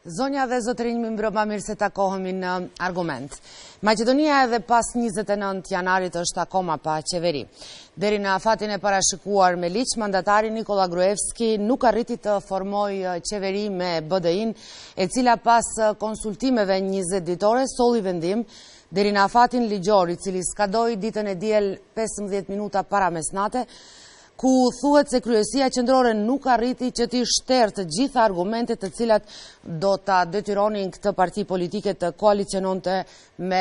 Zonja dhe zotërinj, më mbrëma, mirë se takohemi në argument. Maqedonia edhe pas 29 janarit është akoma pa qeveri. Deri në fatin e parashikuar me ligj, mandatari Nikola Gruevski nuk arriti të formoj qeveri me BDI-n, e cila pas konsultimeve 20 ditore solli vendim deri në fatin ligjor, i cili skadoi ditën e diel 15 minuta para mesnate, ku thuhet se kryesia qendrore nuk arriti që t'i shterë të gjitha argumentet të cilat do ta detyronin këtë parti politike të koaliciononte me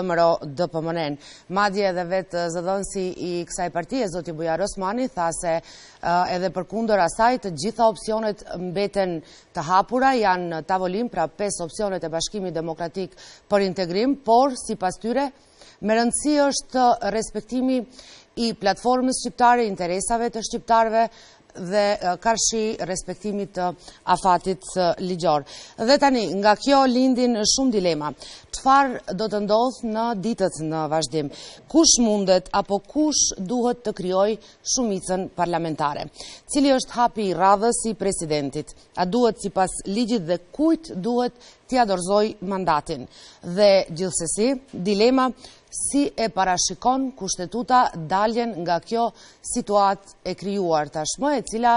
VMRO-DPMN. Madje edhe vetë zëdhënësi i kësaj partie, zoti Bujar Osmani, tha se edhe përkundër asaj të gjitha opsionet mbeten të hapura, janë në tavolim, pra 5 opsionet e Bashkimit Demokratik për integrim, por sipas tyre me rëndësi është respektimi i platformës shqiptare, interesave të shqiptarëve dhe karshi respektimit të afatit ligjor. Dhe tani, nga kjo lindin shumë dilema. Çfarë do të ndodhë në ditët në vazhdim? Kush mundet apo kush duhet të krijojë shumicën parlamentare? Cili është hapi i radhës i presidentit? A duhet sipas ligjit dhe kujt duhet t'i dorëzojë mandatin? Dhe gjithsesi, dilema si e parashikon kushtetuta daljen nga kjo situatë e krijuar tashmë, e cila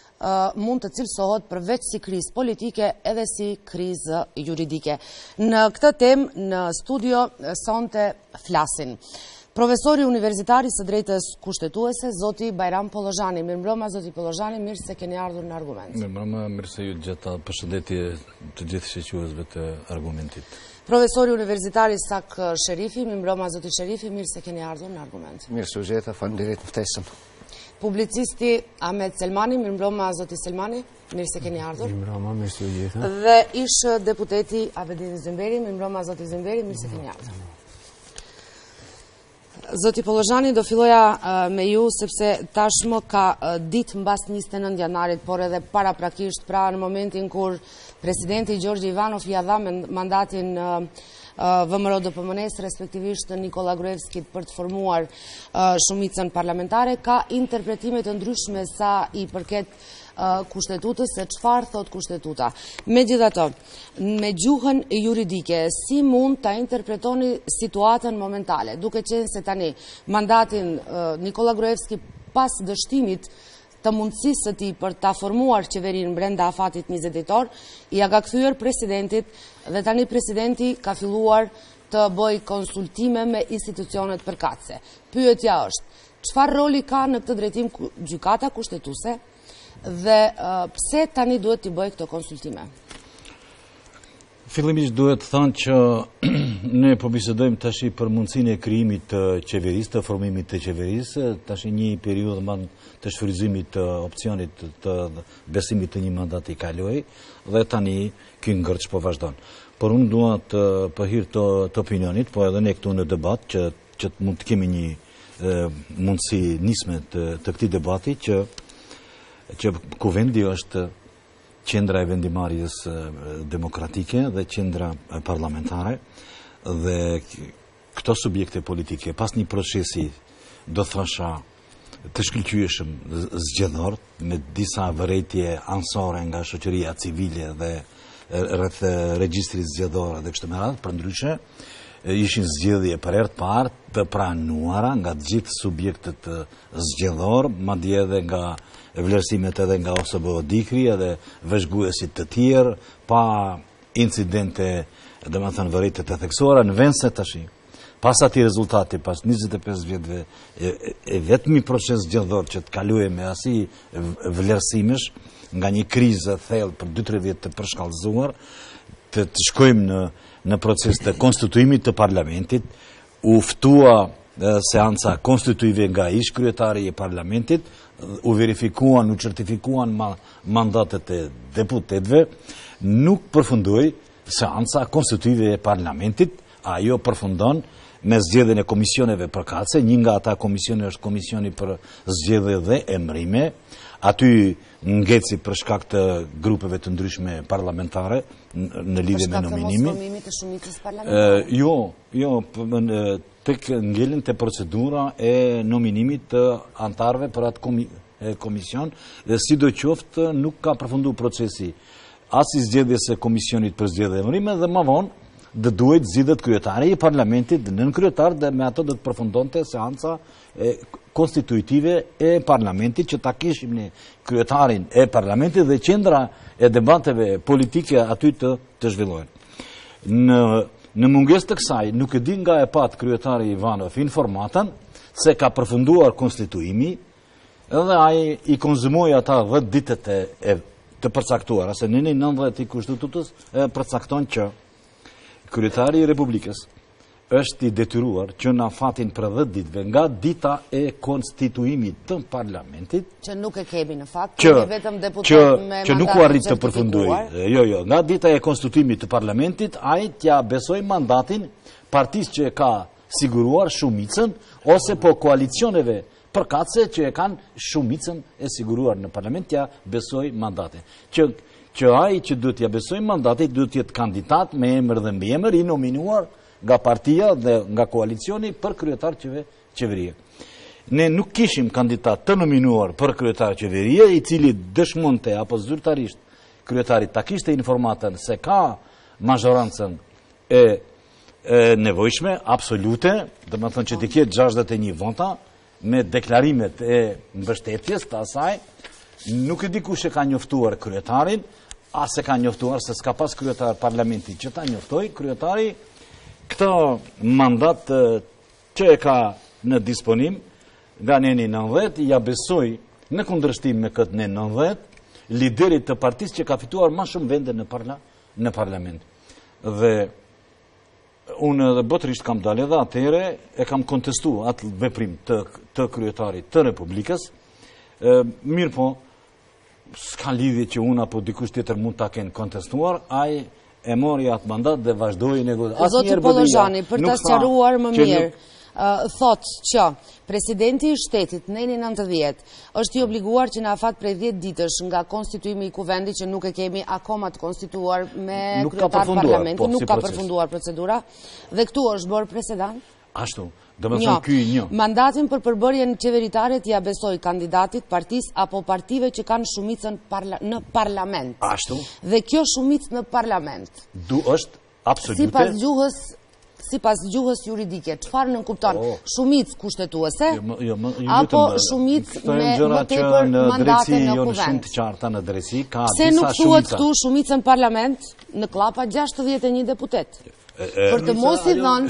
mund të cilësohet përveç si krizë politike edhe si krizë juridike. Në këtë temë në studio sonte flasin profesori universitar i së drejtës kushtetuese, zoti Bajram Pollozhani. Mirëmbrëma, zoti Pollozhani, mirë se keni ardhur në argument. Mirëmbrëma, mirë se ju gjeta, përshëndetje të gjithë shoqëruesve të argumentit. Profesori universitar Isak Sherifi, mirëmbrëma, zoti Sherifi, mirë se keni ardhur në argument. Mirë se u gjeta, faleminderit ftesën. Publicisti Ahmet Selmani, mirëmbrëma, zoti Selmani, mirë se keni ardhur. Mirëmbrëma, mirë se u gjeta. Dhe ish deputeti Abedin Zymberi, mirëmbrëma, zoti Zymberi, mirë se keni ardhur. Zoti Pollozhani, do filloja me ju, sepse tashmë ka ditë mbas 29 janarit, por edhe paraprakisht, pra në momentin kur presidenti Gjorgji Ivanov ja dha mandatin VMRO-DPMN-s, respektivisht Nikola Gruevskit, për të formuar shumicën parlamentare, ka interpretime të ndryshme sa i përket kushtetutës, se çfarë thot kushtetuta. Megjithatë, me gjuhën juridike, si mund ta interpretoni situatën momentale, duke qenë se tani mandatin Nikola Gruevski pas dështimit të mundësisë së tij për ta formuar qeverinë brenda afatit 20 ditor, ja ka kthyer presidentit dhe tani presidenti ka filluar të bëjë konsultime me institucionet përkatëse. Pyetja është, çfarë roli ka në këtë drejtim gjykata kushtetuese dhe pse tani duhet t'i bëjë këto konsultime? Fillimisht duhet thënë që ne po bisedojmë tash për mundësinë e krijimit të qeverisë, të formimit të qeverisë, tash një periudhë të shfrytëzimit të opcionit të besimit të një mandati kaloi dhe tani ky ngërç po vazhdon. Por unë dua të për hir të opinionit, po edhe ne këtu në debat që mund të kemi një mundësi nisme të këtij debati që ku vendi është qendra e vendimarrjes demokratike dhe qendra parlamentare dhe këto subjekte politike pas një procesi, do thosha, të shkëlqyeshëm zgjedhor me disa vërejtje ansore nga shoqëria civile dhe rreth regjistrit zgjedhor dhe kështu me radhë, përndryshe ishin zgjedhje për herë të parë të pranuara nga të gjithë subjektet zgjedhor, madje edhe nga vlerësimet edhe nga OSBE Dikri edhe vëzhguesit të tjerë, pa incidente, domethënë vërejtje të theksuara në vend se tash. Pas atij rezultati, pas 25 vjetëve, vetmi proces zgjedhor që të kaluaj me asnjë vlerësimesh nga një krizë thellë për 2-3 vjet të përshkallëzuar, të shkojmë në proces të konstituimit të parlamentit, u ftua seanca konstituive nga ish kryetari i parlamentit, u verifikuan, u certifikuan mandatet e deputetëve, nuk përfundoi seanca konstituive e parlamentit, ajo përfundon me zgjedhjen e komisioneve përkatëse, një nga ata komisione është komisioni për zgjedhje dhe emërime, aty ngeci për shkak të grupeve të ndryshme parlamentare në lidhje me nominimin. Për shkak të mos formimit të shumicës parlamentare? Jo, tek ngelin të procedura e nominimit të antarëve për atë komision, dhe sidoqoftë nuk ka përfunduar procesi as i zgjedhjes së Komisionit për Zgjedhje dhe Emërime dhe më vonë dhe duhet zgjidhet kryetari i parlamentit dhe nën kryetar dhe me ato do të përfundonte seanca konstitutive e parlamentit që ta kishim ne kryetarin e parlamentit dhe qendra e debateve politike aty të zhvillohen. Në mungesë të kësaj, nuk e di nga e pat kryetari Ivanov informatën se ka përfunduar konstituimi edhe ai i konzumoi ata 10 ditët të përcaktuara, se në 90 i Kushtetutës përcakton që kryetari i Republikës është i detyruar që në fatin për 10 ditëve nga dita e konstituimit të parlamentit, që nuk e kemi në fakt, kemi vetëm deputat me që nuk u arrit të përfundojë. Jo, nga dita e konstituimit të parlamentit, ai t'ja besoi mandatin partisë që e ka siguruar shumicën ose po koalicioneve përkatëse që e kanë shumicën e siguruar në parlament, t'ja besoi mandatin. Që ai që duhet t'ja besoj mandatit duhet t'jetë kandidat me emër dhe mbiemër i nominuar nga partia dhe nga koalicioni për kryetar qeverie. Ne nuk kishim kandidat të nominuar për kryetar qeverie i cili dëshmonte apo zyrtarisht kryetarit ta kishte informatën se ka mazhorancën e nevojshme, absolute, dhe më thënë që t'i kjetë 61 vota me deklarimet e mbështetjes të asaj. Nuk e di kush e ka njoftuar kryetarin, as e ka njoftuar se s'ka pas kryetar parlamentit që ta njoftoj, kryetari këto mandat që e ka në disponim nga neni 90, ja besoj në kundërshtim me këtë neni 90, liderit të partisë që ka fituar ma shumë vende në parlament. Dhe unë edhe botërisht kam dalë edhe atere e kam kontestu atë veprim të kryetarit të Republikës, mirë po, s'ka lidhje që unë apo dikush tjetër mund ta kenë kontestuar, ai e mori atë mandat dhe vazhdoi negociatat. Zoti Pollozhani, për ta sqaruar më mirë, thot që presidenti i shtetit neni 90 është i obliguar që në afat prej 10 ditësh nga konstituimi i kuvendit që nuk e kemi akoma të konstituar me kryetar parlamentit, nuk ka përfunduar procedura dhe këtu është bërë presedant? Ashtu. Mandatin për përbërjen qeveritare t'ja besoj kandidatit, partisë apo partive që kanë shumicën në parlament. Ashtu. Dhe kjo shumicë në parlament. Është absolute. Sipas gjuhës juridike, çfarë nënkupton? Shumicë kushtetuese apo shumicë me më tepër mandate në kuvend? Shumë të qarta në drejtësi, ka disa shumica. Se nuk thuhet këtu shumicën parlament në klapa 61 deputet? Për të mos i dhënë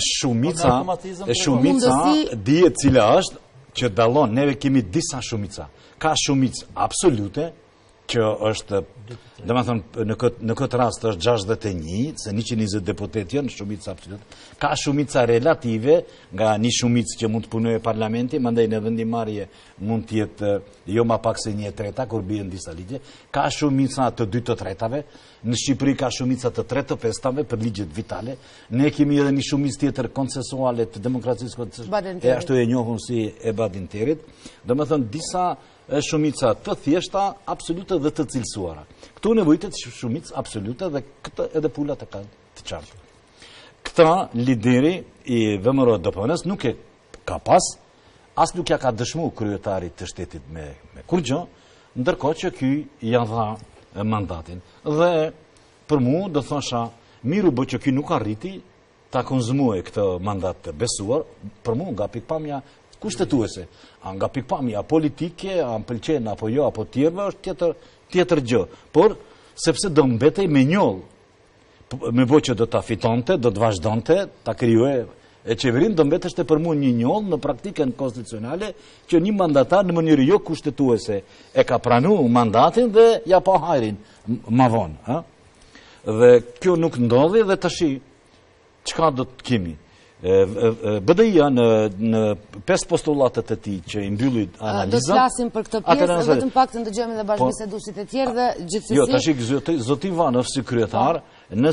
shumica dihet cila është që dallon, neve kemi disa shumica. Ka shumicë absolute që është, domethënë në këtë rast është 61, se 120 deputet janë shumica absolute. Ka shumica relative nga një shumicë që mund të punojë parlamenti, mandej në vendimarrje mund të jetë jo më pak se 1/3 kur bien disa ligje. Ka shumica të 2/3. Në Shqipëri ka shumica të 3/5 për ligjet vitale. Ne kemi edhe një shumicë tjetër konsensuale të demokracisë e ashtu e njohur si e Badinterit. Domethënë disa shumica të thjeshta, absolute dhe të cilësuara. Këtu nevojitet shumicë absolute dhe këtë edhe pulat e kanë të qarta. Këta lideri i VMRO DPN-s nuk e ka pas, as nuk ja ka dëshmu kryetarit të shtetit me kur gjë, ndërkohë që ky ja dha mandatin. Dhe për mu do thosha miru bë që ky nuk arriti ta konzumoj këtë mandat të besuar, për mu nga pikpamja kushtetuese, nga pikpamja politike, a më pëlqen apo jo, apo tjerve, është tjetër gjë. Por, sepse do mbetej me njoll, me bo që do ta fitonte, do të vazhdonte, ta kryoj e qeverin, do mbeteshte për mu një njoll në praktikën konstitucionale, që një mandatar në mënyrë jo kushtetuese e ka pranu mandatin dhe ja pa hajrin ma vonë. Dhe kjo nuk ndodhi dhe tashi, çka do të kemi? BDI-ja në 5 postulatet e tij që i mbylli analizën. Do të flasim për këtë pjesë, vetëm pak të ndëgjojmë edhe bashkëbiseduesit e tjerë dhe gjithsesi. Jo, tash zoti Ivanov si kryetar,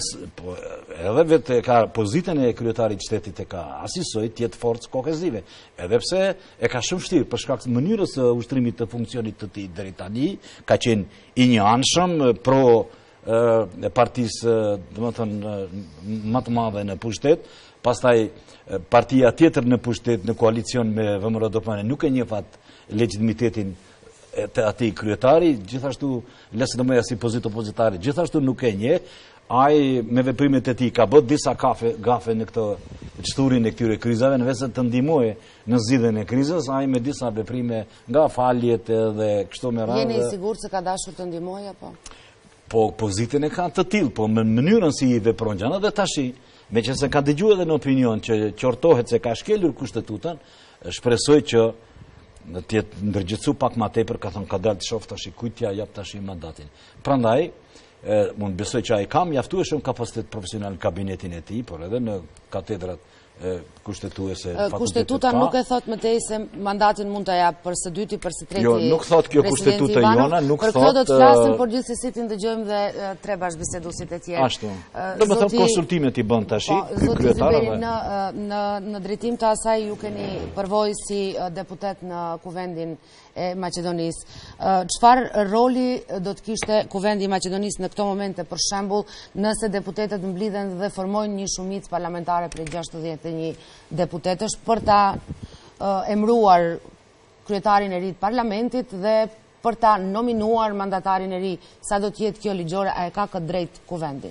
edhe vetë ka pozitën e kryetarit shtetit e ka asisoj të jetë forcë kohezive. Edhe pse e ka shumë vështirë për shkak të mënyrës së ushtrimit të funksionit të tij deri tani, ka qenë i njëanshëm pro partisë, domethënë më të madhe në pushtet. Pastaj partia tjetër në pushtet, në koalicion me VMRO DPN nuk e njeh fat legitimitetin të ati kryetari, gjithashtu LSDM-ja si opozitari, gjithashtu nuk e nje, ai me veprimet e tij ka bërë disa gafe në këtë çturin e këtyre krizave, në vend se të ndihmojë në zgjidhjen e krizës, ai me disa veprime nga faljet dhe kështu me radhë. Jeni i sigurt se ka dashur të ndihmojë apo? Po pozitën e ka të tillë, po në mënyrën si i vepron gjana dhe tashi, meqense ka dëgjuar edhe në opinion që qortohet se ka shkelur kushtetutën, shpresoj që të jetë ndërgjithsu pak më tepër, ka thënë ka dalë të shoh tash kujt ja jap tash mandatin. Prandaj unë besoj që ai ka mjaftueshëm kapacitet profesional në kabinetin e tij, por edhe në katedrat kushtetuese. Kushtetuta nuk e thot më tej se mandatin mund ta jap për së dyti, për së treti. Jo, nuk thot kjo kushtetuta jona, nuk thot. Për këtë do të flasim, por gjithsesi ti ndëgjojmë dhe tre bashkëbiseduesit e tjerë. Ashtu. Domethënë konsultimet i bën tash ky kryetar. Në drejtim të asaj ju keni përvojë si deputet në Kuvendin e Maqedonisë. Çfarë roli do të kishte Kuvendi i Maqedonisë në këto momente, për shembull, nëse deputetët mblidhen dhe formojnë një shumicë parlamentare prej 61 deputetësh për ta emëruar kryetarin e ri të parlamentit dhe për ta nominuar mandatarin e ri? Sa do të jetë kjo ligjore? A e ka këtë drejt Kuvendi?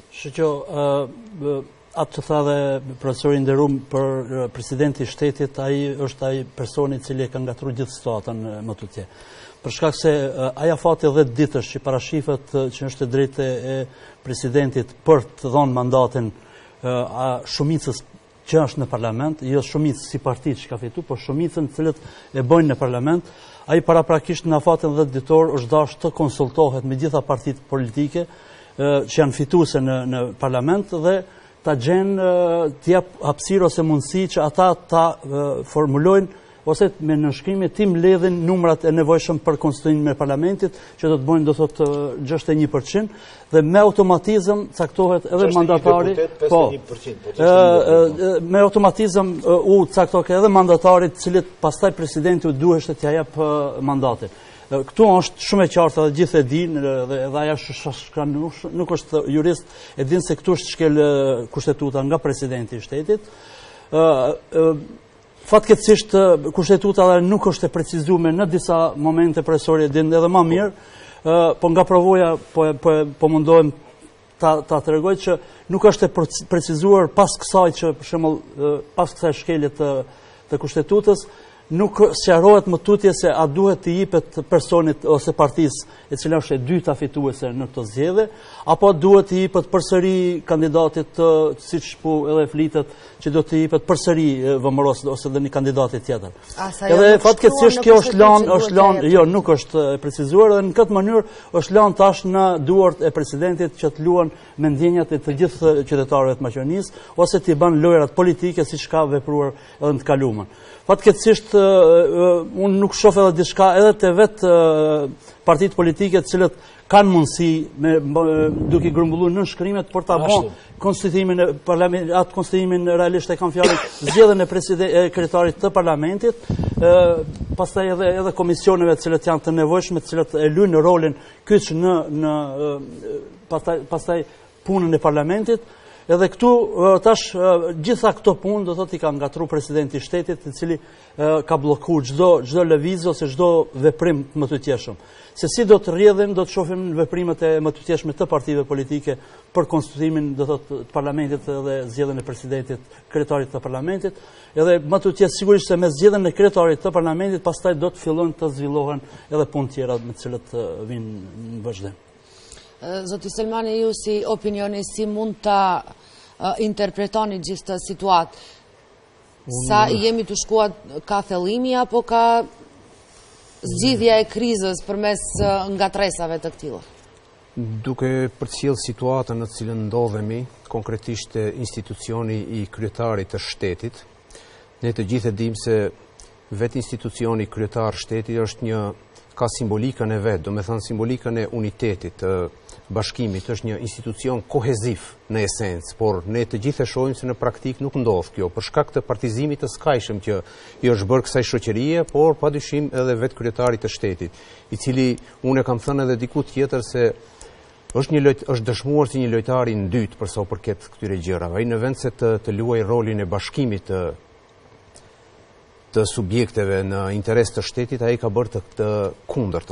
Atë që tha dhe profesori nderuar për presidenti i shtetit, ai është ai personi i cili e ka ngatruar gjithë situatën më tutje. Për shkak se ai afati 10 ditësh që parashifet që është e drejtë e presidentit për të dhënë mandatin shumicës që është në parlament, jo shumicë si partit që ka fitu, por shumicën cilët e bëjnë në parlament. Ai paraprakisht në afatin 10 ditor është dashur të konsultohet me gjitha partitë politike që janë fituese në parlament dhe ta gjenë të jap hapësirë ose mundësi që ata ta formulojnë ose me nënshkrime ti mbledhin numrat e nevojshëm për konstituimin e parlamentit, që do të bëjnë do thotë 61% dhe me automatizëm caktohet edhe mandatari. Po. Me automatizëm u caktohet edhe mandatarit, të cilët pastaj presidenti u duhet t'ia jap mandatin. Këtu është shumë e qartë dhe gjithë e dinë dhe aja nuk është jurist, e dinë se këtu është shkel kushtetuta nga presidenti i shtetit. Fatkeqësisht kushtetuta nuk është e precizuar në disa momente, profesori e dinë edhe më mirë, po nga provoja po mundohem ta tregoj që nuk është e precizuar pas kësaj që për shembull pas kësaj shkelje të kushtetutës nuk sqarohet më tutje se a duhet të jepet personit ose partisë e cila është e dyta fituese në këtë zgjedhje, apo duhet të jepet përsëri kandidatit siç po edhe flitet që do të jepet përsëri vëmëros ose dhe një kandidati tjetër. Edhe fatkeqësisht kjo është lanë, jo nuk është e precizuar dhe në këtë mënyrë është lanë tash në duart e presidentit që të luan me ndjenjat e të gjithë qytetarëve të Maqedonisë ose të bën lojrat politike siç ka vepruar edhe në të kaluamën. Fatkeqësisht unë nuk shoh edhe diçka edhe te vetë partitë politike të cilët kanë mundësi duke grumbulluar nënshkrimet për ta bën konstituimin e parlamentit, atë konstituimin realisht e kanë fjalën zgjedhjen e kryetarit të parlamentit, pastaj edhe komisioneve të cilët janë të nevojshme, të cilët e luajnë rolin kyç në pastaj punën e parlamentit. Edhe këtu tash gjitha këto punë do thotë i ka ngatruar presidenti i shtetit, i cili ka bllokuar çdo lëvizje ose çdo veprim më të tjeshëm. Se si do të rrjedhin, do të shohim në veprimet e më të tjeshme të partive politike për konstituimin do thotë të parlamentit dhe zgjedhjen e presidentit, kryetarit të parlamentit, edhe më të tjeshtë sigurisht se me zgjedhjen e kryetarit të parlamentit pastaj do të fillojnë të zhvillohen edhe punë tjera me të cilët vinë në vazhdim. Zoti Selmani, ju si opinioni si mund ta interpretoni gjithë të situatë? Sa jemi të shkuar, ka thellimi apo ka zgjidhja e krizës përmes ngatresave të këtilla? Duke përcjell situatën në të cilën ndodhemi, konkretisht institucioni i kryetarit të shtetit, ne të gjithë e dimë se vetë institucioni kryetar shtetit është ka simbolikën e vetë, do me thënë simbolikën e unitetit, bashkimit, është një institucion koheziv në esencë, por ne të gjithë e shohim se në praktik nuk ndodh kjo, për shkak të partizimit të skajshëm që i është bërë kësaj shoqërie, por padyshim edhe vetë kryetarit të shtetit, i cili unë kam thënë edhe diku tjetër se është dëshmuar si një lojtar i dytë për sa u përket këtyre gjërave. Ai në vend se të luajë rolin e bashkimit të subjekteve në interes të shtetit, ai ka bërë të kundërtën.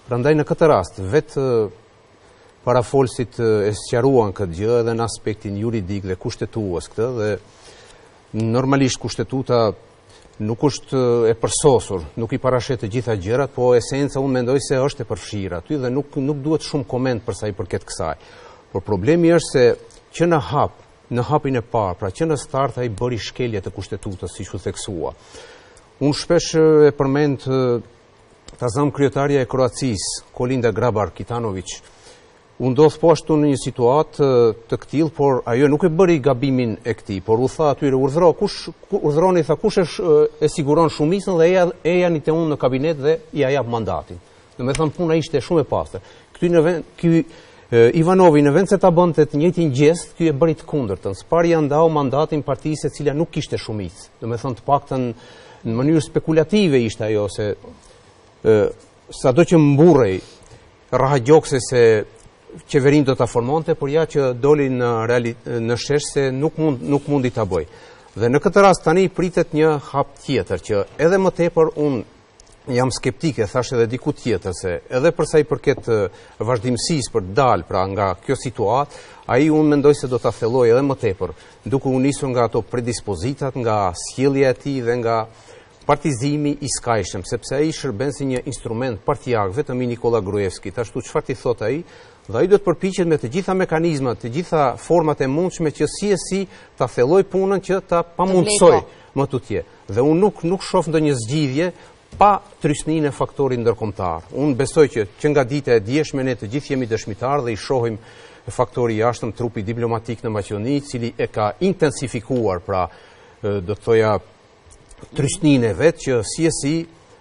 Prandaj në këtë rast, vetë parafolësit e sqaruan këtë gjë edhe në aspektin juridik dhe kushtetues këtë, dhe normalisht kushtetuta nuk është e përsosur, nuk i parashet të gjitha gjërat, po esenca unë mendoj se është e përfshirë aty dhe nuk duhet shumë koment për sa i përket kësaj. Por problemi është se që në hapin e parë, pra që në start ai bëri shkelje të kushtetutës, siç u theksua. Unë shpesh e përmend ta zëm kryetarja e Kroacisë, Kolinda Grabar-Kitarović. U ndodh po ashtu në një situatë të këtill, por ajo nuk e bëri gabimin e këtij, por u tha atyre urdhroni, tha kush e siguron shumicën dhe e janë te unë në kabinet dhe ja jap mandatin. Domethënë puna ishte shumë e pastër. Ky Ivanovi në vend se ta bënte të njëjtin gest, ky e bëri të kundërtën. S'pari ja ndau mandatin partisë e cila nuk kishte shumicë. Domethënë të paktën në mënyrë spekulative ishte ajo se sado që mburrej rahagjokse se qeverin do ta formonte, por ja që doli në shesh se nuk mundi ta bëj. Dhe në këtë rast tani pritet një hap tjetër që edhe më tepër unë jam skeptike, thash edhe diku tjetër se edhe përsa i përket vazhdimësisë për dalë pra nga kjo situatë, ai unë mendoj se do ta thelloj edhe më tepër, duke u nisur nga ato predispozitat, nga sjellja e tij dhe nga partizimi i skajshëm, sepse ai shërben si një instrument partijak, vetëm i Nikola Gruevski. Ashtu çfarë ti thot ai? Dhe ai do të përpiqet me të gjitha mekanizmat, të gjitha format e mundshme që si ta thelloj punën që ta pamundsoj më tutje. Dhe unë nuk shoh ndonjë zgjidhje pa trysninë e faktorit ndërkombëtar. Unë besoj që nga dita e dieshme ne të gjithë jemi dëshmitar dhe i shohim faktori i jashtëm, trupi diplomatik në Maqedoni, i cili e ka intensifikuar, pra do të thoja trysninë e vet që si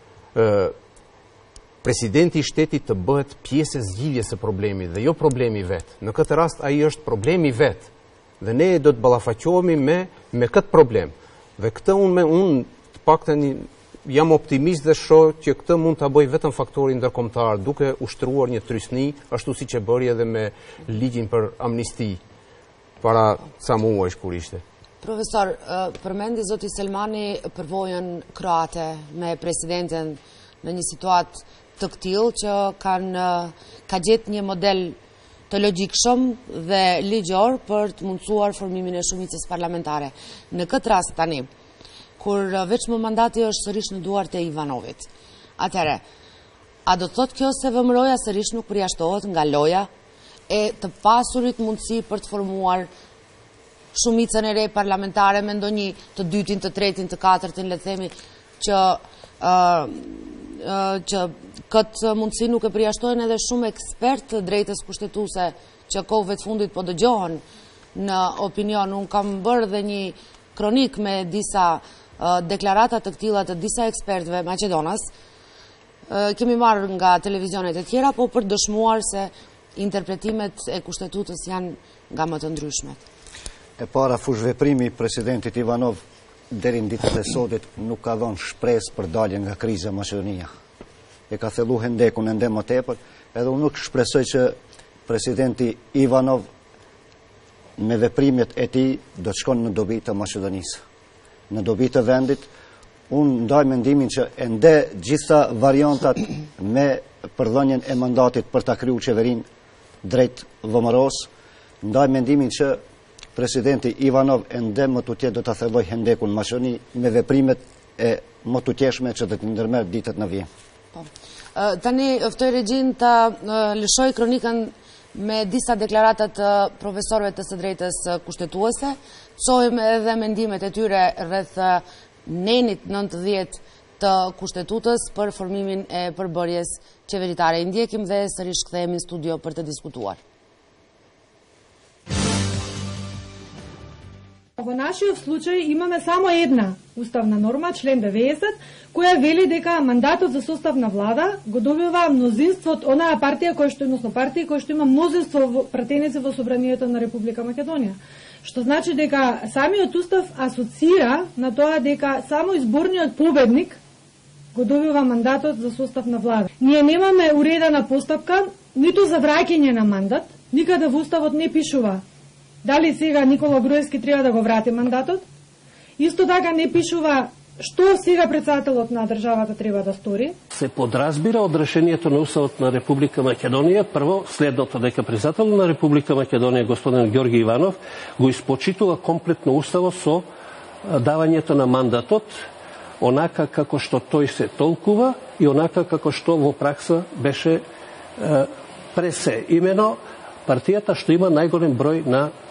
presidenti i shtetit të bëhet pjesë e zgjidhjes së problemit dhe jo problemi vet. Në këtë rast ai është problemi vet dhe ne do të ballafaqohemi me këtë problem. Dhe këtë unë të paktën jam optimist dhe shoh që këtë mund ta bëj vetëm faktori ndërkombëtar, duke ushtruar një trysni, ashtu siç e bëri edhe me ligjin për amnisti para ca muajsh kur ishte. Profesor, përmendi zoti Selmani përvojën kroate me presidentin në një situatë të këtillë që ka gjetë një model të logjikshëm dhe ligjor për të mundësuar formimin e shumicës parlamentare. Në këtë rast tani, kur veç më mandati është sërish në duart e Ivanovit, atëre, a do të thotë kjo se vëmëroja sërish nuk përjashtohet nga loja e të pasurit mundësi për të formuar shumicën e re parlamentare me ndonjë të dytin, të tretin, të katërtin, le të themi, që këtë mundësi nuk e përjashtojnë edhe shumë ekspert të drejtës kushtetuese që kohëve të fundit po dëgjohen në opinion. Unë kam bërë dhe një kronik me disa deklarata të këtilla të disa ekspertëve Maqedonas. Kemi marrë nga televizionet e tjera, po për dëshmuar se interpretimet e kushtetutës janë nga më të ndryshmet. E para fushveprimi i presidentit Ivanov deri në ditët e sotit nuk ka dhënë shpresë për dalje nga kriza e Maqedonia. E ka thellu hendekun ende më tepër, edhe unë nuk shpresoj që presidenti Ivanov me veprimet e tij do të shkon në dobi të Maqedonisë. Në dobi të vendit, unë ndaj mendimin që ende gjitha variantat me përdhënien e mandatit për ta kriju qeverinë drejt vëmëros, ndaj mendimin që presidenti Ivanov ende më tutje do ta thelloj hendekun në Maqedoni me veprimet e më tutjeshme që do të ndërmerr ditët në vijim. Tani ftoj regjin të lëshoj kronikën me disa deklarata të profesorëve të së drejtës kushtetuese. Shohim edhe mendimet e tyre rreth nenit 90 të kushtetutës për formimin e përbërjes qeveritare. I ndjekim dhe sërish kthehemi në studio për të diskutuar. Во нашиот случај имаме само една уставна норма, член 90, која вели дека мандатот за состав на влада го добива мнозинство од онаа партија која што има мнозинство пратеници во собранието на Република Македонија. Што значи дека самиот устав асоцира на тоа дека само изборниот победник го добива мандатот за состав на влада. Ние немаме уредена постапка ниту за враќање на мандат, никаде во уставот не пишува дали сега Никола Груевски треба да го врати мандатот. Исто така не пишува Што сега председателот на државата треба да стори? Се подразбира од решението на Уставот на Република Македонија, прво следното, дека председателот на Република Македонија, господин Ѓорги Иванов, го испочитува комплетно Уставот со давањето на мандатот, онака како што тој се толкува и онака како што во пракса беше пресе. Имено партијата што има најголем број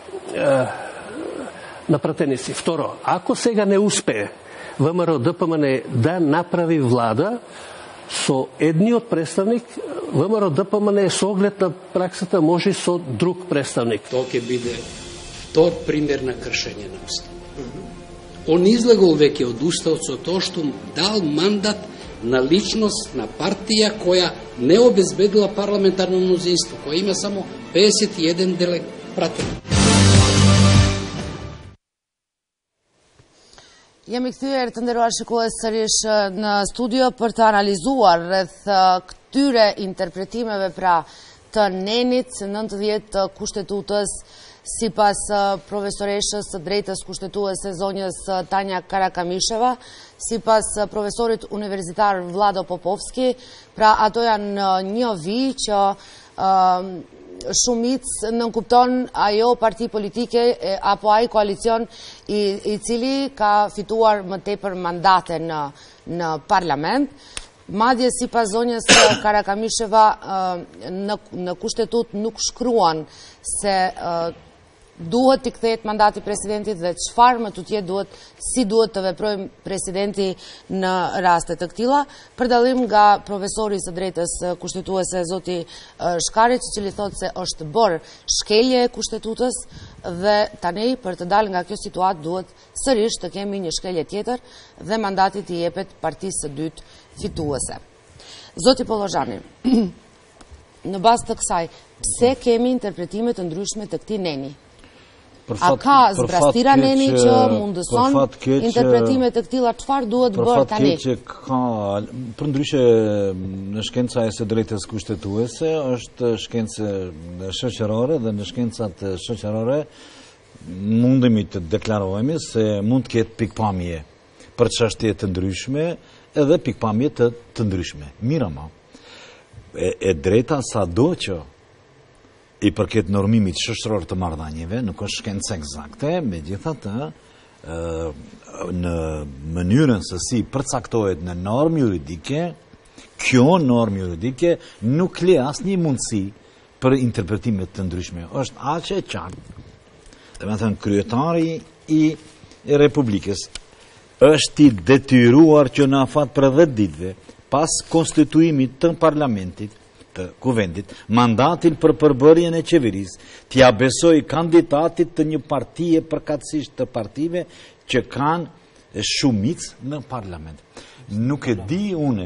на пратеници. Второ, ако сега не успее ВМРО ДПМН да направи влада со едниот представник, ВМРО ДПМН со оглед на праксата може и со друг представник. Тоа ќе биде втор пример на кршење на Устав. Он излегол веќе од Уставот со тоа што дал мандат на личност, на партија која не обезбедила парламентарно мнозинство, која има само 51 пратеник. Jemi kthyer të nderuar shikues sërish në studio për të analizuar rreth këtyre interpretimeve pra të nenit 90 kushtetutës sipas profesoreshës së drejtës kushtetuese zonjës Tanja Karakamisheva, sipas profesorit universitar Vlado Popovski, pra ato janë një vi që shumic nënkupton ajo parti politike apo ai koalicion i cili ka fituar më tepër mandate në parlament. Madje sipas zonjës Karakamisheva në kushtetut nuk shkruan se duhet të kthehet mandati presidentit dhe çfarë më tutje duhet, si duhet të veprojë presidenti në raste të këtilla, për dallim nga profesori së drejtës kushtetuese zoti Shkarić, i cili thotë se është bërë shkelje e kushtetutës dhe tani për të dalë nga kjo situatë duhet sërish të kemi një shkelje tjetër dhe mandati të jepet partisë së dytë fituese. Zoti Pollozhani, në bazë të kësaj, pse kemi interpretime të ndryshme të këtij neni? A ka zbrastira neni që mundëson interpretime të këtilla, çfarë duhet bërë tani? Për ndryshe në shkenca e së drejtës kushtetuese është shkencë shoqërore dhe në shkencat shoqërore mundemi të deklarojmë se mund të ketë pikpamje për çështje të ndryshme edhe pikpamje të ndryshme. Mirama, e drejta sado që i përket normimit shoqëror të marrëdhënieve, nuk është shkencë eksakte, megjithatë, në mënyrën se si përcaktohet në normë juridike, kjo normë juridike nuk le asnjë mundësi për interpretime të ndryshme. Është aq e qartë. Domethënë kryetari i Republikës është i detyruar që në afat për 10 ditëve pas konstituimit të parlamentit të kuvendit, mandatin për përbërjen e qeverisë, t'ja besoj kandidatit të një partije përkatësisht të partive që kanë shumicë në parlament. Nuk e di une,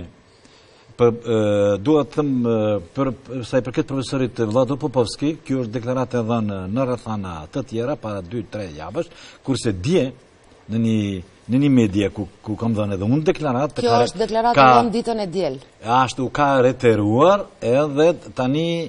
duhet thëmë, sa i përket profesorit Vlado Popovski, kjo është deklarat e dhënë në rrethana të tjera, para 2-3 javësh, kurse dje në një media ku kam dhënë edhe unë deklarat. Kjo është deklarat e dhënë ditën e diel. Ashtu ka reiteruar edhe tani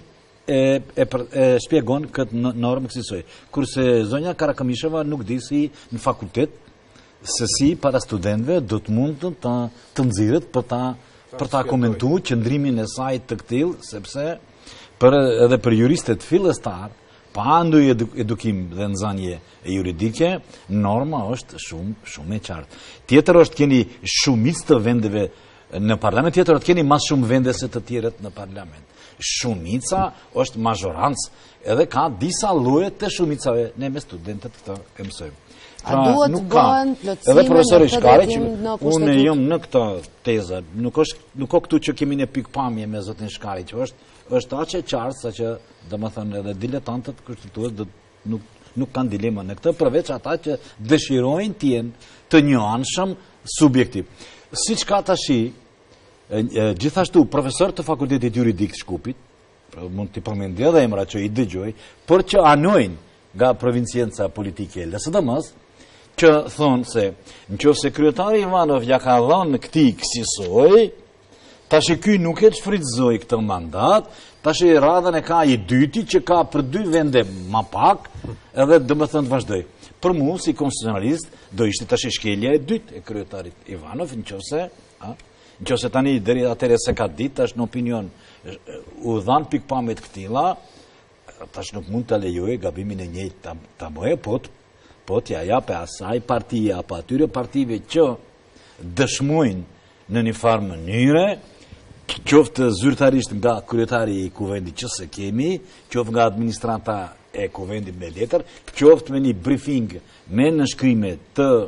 e shpjegon këtë normë kësaj. Kurse zonja Karakamisheva nuk di si në fakultet se si para studentëve do të mund të nxirret për ta komentuar qëndrimin e saj të këtill, sepse edhe për juristët fillestar pa ndonjë edukim dhe nxënje juridike, norma është shumë e qartë. Tjetër është keni shumicë të vendeve në parlament, tjetër është keni mas shumë vende se të tjerët në parlament. Shumica është mazhorancë, edhe ka disa lloje të shumicave, ne me studentët këtë e mësojmë. A duhet bëhen plotësime edhe profesori Shkarić, në unë jam në këtë tezë, nuk ka këtu që kemi një pikpamje me zotin Shkarić, është aq e qartë sa që domethënë edhe diletantët kushtetues nuk kanë dilema në këtë, përveç ata që dëshirojnë të jenë të njëanshëm subjektiv. Siç ka tashi, gjithashtu profesor të Fakultetit Juridik të Shkupit, mund t'i përmendja dhe emra që i dëgjoj, për që anojnë nga provincienca politike e LSDM-s, që thonë se nëse kryetari Ivanov ja ka dhënë këtij kësaj, Tash ky nuk e shfrytëzoi këtë mandat, tash radhën e ka i dyti që ka për 2 vende ma pak, edhe domethënë të vazhdoj. Për mua si konstitucionalist do ishte tash shkelja e dytë e kryetarit Ivanov, nëse tani deri atëherë se ka ditë tash në opinion u dhan pikpamjet këtilla, tash nuk mund të lejojë gabimin e njëjtë ta bëjë, po t'ja japë asaj partie apo atyre partive që dëshmojnë në një farë mënyre, qoftë zyrtarisht nga kryetari i kuvendit që se kemi, qoftë nga administrata e kuvendit me letër, qoftë me një briefing me nënshkrime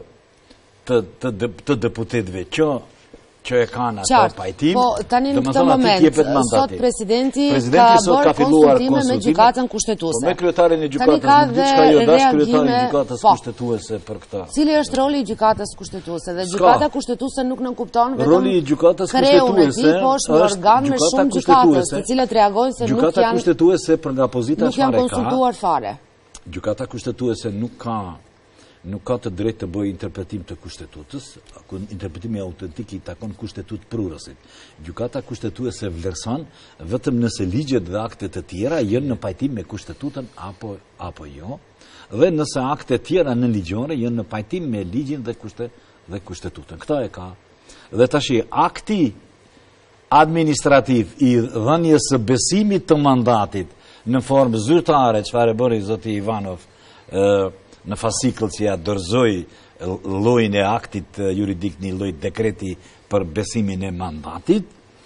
të deputetëve që e kanë ato pajtim. Po tani në këtë moment, sot presidenti ka bërë konsultime me gjykatën kushtetuese. Me kryetarin e gjykatës, diçka jo dash kryetarin e gjykatës kushtetuese për këtë. Cili është roli i gjykatës kushtetuese? Dhe gjykata kushtetuese nuk nënkupton vetëm roli i gjykatës kushtetuese, po është një organ me shumë gjykatës, të cilët reagojnë se gjykata kushtetuese për nga pozita nuk janë konsultuar fare. Gjykata kushtetuese nuk ka të drejtë të bëjë interpretim të kushtetutës, interpretimi autentik i takon kushtetut prurësit. Gjykata kushtetuese vlerëson vetëm nëse ligjet dhe aktet të tjera janë në pajtim me kushtetutën apo jo, dhe nëse aktet tjera në ligjore janë në pajtim me ligjin dhe kushtetutën. Këta e ka. Dhe tashi akti administrativ i dhënies së besimit të mandatit në formë zyrtare, çfarë bëri zoti Ivanov në fasikëll që ja dorëzoi llojin e aktit juridik, një lloj dekreti për besimin e mandatit,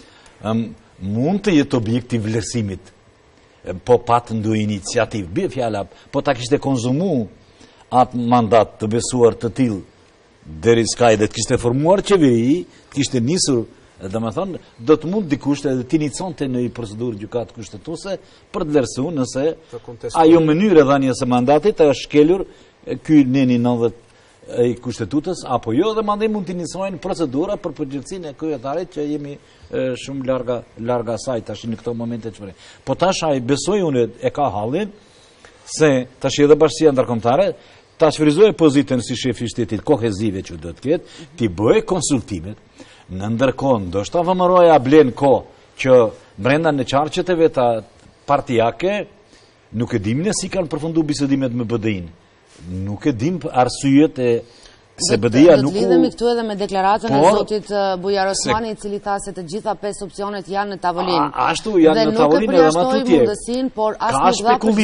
mund të jetë objekt i vlerësimit, po pat ndonjë iniciativë, bie fjala, po ta kishte konsumu atë mandat të besuar të tillë deri s'ka dhe të kishte formuar qeveri, të kishte nisur, domethënë, do të mund dikush edhe të inicionte në një procedurë gjykatë kushtetuese për të vlerësuar nëse ajo mënyrë e dhënies së mandatit është shkelur ky neni 90 i kushtetutës apo jo, dhe mandej mund të inicojnë procedura për përgjegjësinë e kryetarit që jemi shumë larga asaj tash në këto momente çfarë. Po tash ai besoj unë e ka hallin se tash edhe bashkia ndërkombëtare ta shfryzojë pozitën si shefi i shtetit kohezive që do të ketë, ti bëjë konsultimet. Në ndërkohë, ndoshta VMRO-ja blen kohë që brenda në qarqet e veta partijake nuk e dim ne si kanë përfunduar bisedimet me BDI-n. Nuk e dim arsyet e se BDI-ja nuk. Do të lidhemi këtu edhe me deklaratën e zotit Bujar Osmani, i cili tha se të gjitha 5 opsionet janë në tavolinë. Ashtu janë në tavolinë edhe më tutje. Por as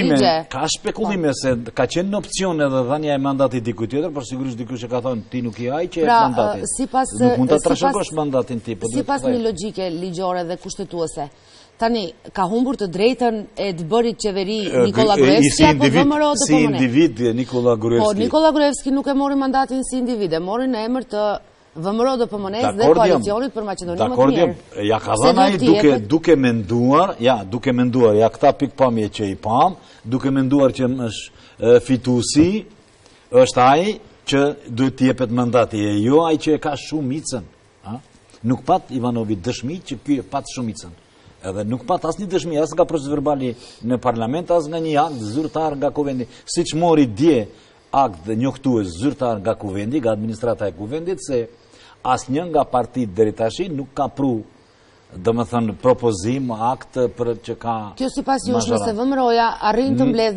ka spekulime se ka qenë në opcion edhe dhënia e mandatit dikujt tjetër, por sigurisht dikush e ka thënë ti nuk i ai që e mandatin. Nuk mund ta trashëgosh mandatin ti, po sipas një logjike ligjore dhe kushtetuese. Tani, ka humbur të drejtën e të bërit qeveri Nikola Gruevski apo VMRO do si individ Nikola Gruevski? Po, Nikola Gruevski nuk e mori mandatin si individ, e mori në emër të VMRO do PMN-s dhe koalicionit për Maqedoninë më të mirë. Ja ka dhënë ai duke menduar, ja këta pikpamje që i pam, duke menduar që është fituesi, është ai që duhet të jepet mandati, e jo ai që e ka shumicën. Nuk pat Ivanovi dëshmi që ky e pat shumicën. Edhe nuk pat asnjë dëshmi as nga procesi verbali në parlament, as nga një akt zyrtar nga kuvendi, siç mori dje akt njoftues zyrtar nga kuvendi, nga administrata e kuvendit, se asnjë nga partitë deri tash nuk ka pru, domethënë propozim akt për që ka. Kjo sipas jush, nëse VMRO-ja arrin të mbledh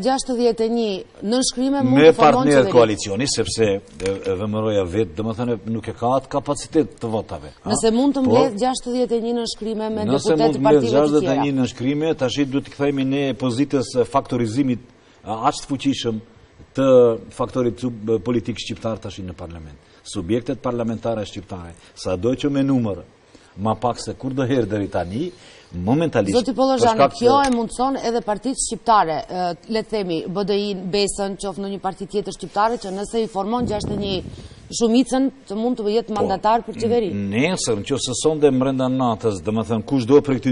61 nënshkrime mund me të formon partnerët koalicioni, sepse VMRO-ja vetë domethënë nuk e ka atë kapacitet të votave. Nëse mund të mbledh 61 nënshkrime me deputet të partive të tjera. Nëse mund të mbledh 61 nënshkrime, tash duhet të kthehemi ne pozitës faktorizimit aq të fuqishëm të faktorit politik shqiptar tash në parlament. Subjektet parlamentare shqiptare, sado që me numër ma pak se kur do herë deri tani, momentalisht. Zoti Pollozhani, kjo e mundson edhe partitë shqiptare, le të themi, BDI-n, Besën, qoftë në një parti tjetër shqiptare, që nëse i formon 61 shumicën, të mund të jetë mandatar për qeveri. Nesër, nëse sonde brenda natës, domethënë kushdo prej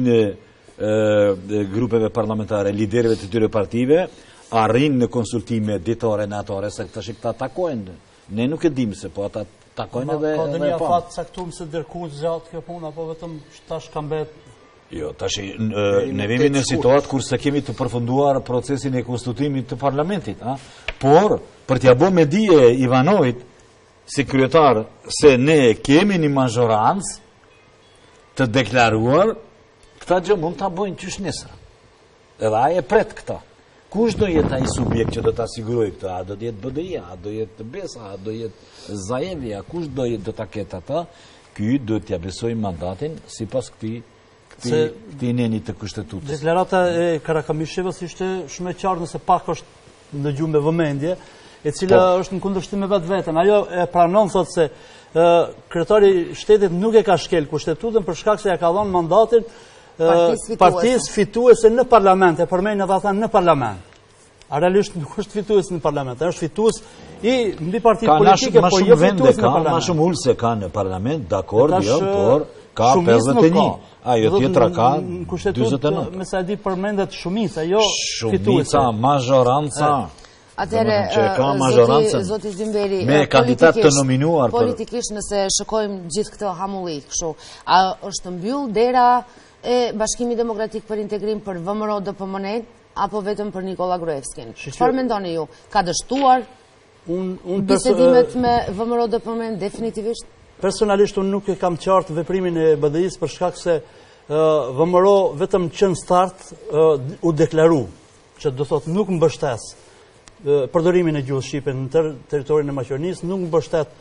këtyre grupeve parlamentare, liderëve të tyre partive, arrin në konsultime ditore, natore, se këta takojnë. Ne nuk e dim se po ata takojnë edhe ka ndonjë afat caktuar se dërkush zgjat kjo punë apo vetëm tash ka mbet. Jo, tash ne vemi në situatë kur se kemi të përfunduar procesin e konstituimit të parlamentit, por për t'ia bërë me dije Ivanovit si kryetar se ne kemi një majorancë, të deklaruar, këta gjë mund të bojnë qysh nesër. Edhe aje pret këta. Kush do jetë ai subjekt që do të asiguroj këtë? A do të jetë BDI-a, a do jetë Besa, a do jetë Zaevi, a kush do të ketë ata? Ky do t'ja besoj mandatin sipas këtij neni të kushtetutës. Deklarata e Karakamishevës ishte shumë e qartë nëse pak është ndëgjuar me vëmendje, e cila është në kundërshtim me vetveten. Ajo e pranon thotë se kryetari i shtetit nuk e ka shkel kushtetutën për shkak se ja ka dhënë mandatin partisë fituese në parlament, e përmend edhe ata në parlament. A realisht nuk është fitues në parlament, është fitues i mbi partitë politike, po jo fitues në parlament. Ka shumë ulse ka në parlament, dakord, jo, por ka 51. Ajo tjetra ka 49. Me sa e di përmendet shumica, jo fituese. Shumica, majoranca. Atëherë, zoti Zimberi, me kandidat të nominuar. Politikisht nëse shikojmë gjithë këtë hamulli, kështu, a është mbyll dera e Bashkimit Demokratik për Integrim për VMRO DPMN apo vetëm për Nikola Gruevskin? Çfarë mendoni ju? Ka dështuar bisedimet me VMRO DPMN definitivisht? Personalisht unë nuk e kam qartë veprimin e BDI-s për shkak se VMRO vetëm që në start u deklaru që do thotë nuk mbështes përdorimin e gjuhës shqipe në territorin e Maqedonisë, nuk mbështet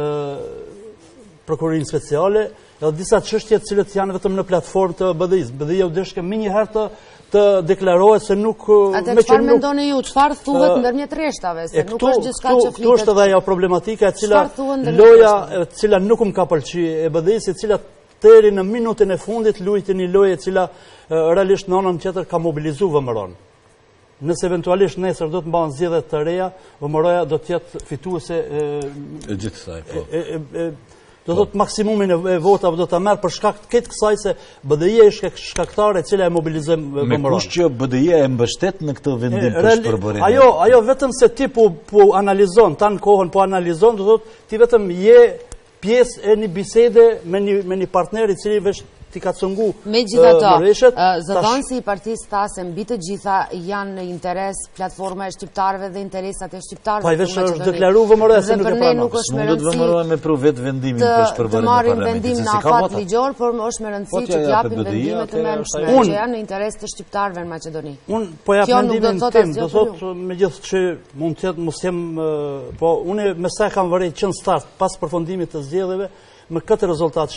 prokurorinë speciale, edhe disa çështje të cilët janë vetëm në platformë të BDI-s. BDI-ja u deshke më një herë të deklarohet se nuk... Atë çfarë mendoni ju, çfarë thuhet ndërmjet rreshtave, se nuk është gjithçka që flitet. Këtu është edhe ajo problematika e cila loja e cila nuk më ka pëlqyer e BDI-s, e cila deri në minutën e fundit luajti një lojë e cila realisht në anën tjetër ka mobilizuar VMRO-n. Nëse eventualisht nesër do të mbahen zgjedhjet të reja, VMRO-ja do të jetë fituese e gjithë kësaj, po. Do të maksimumin e votave do ta merr për shkak të këtë kësaj se BDI-ja është shkaktare e cila e mobilizoi VMRO-n. Me kush që BDI-ja e mbështet në këtë vendim për shpërbërjen. Ajo vetëm se ti po analizon, ta në kohën po analizon, do thotë ti vetëm je pjesë e një bisede me një partner i cili veç ti ka cungu Megjithatë, zëdhënësi i partisë tha se mbi të gjitha janë në interes platforma e shqiptarëve dhe interesat e shqiptarëve. Pa i veç është deklaru VMRO-ja se nuk e pranon. Nuk është me VMRO-ja me pru vetë vendimin për shpërbërjen të marrin vendim në afat ligjor, por është me rëndësi që t'japin vendime të mençme që janë në interes të shqiptarëve në Maqedoni. Unë po jap vendimin tim, do thotë megjithëse që mund të jetë mos jem, po unë me sa kam vërej që në start pas përfundimit të zgjedhjeve me këtë rezultat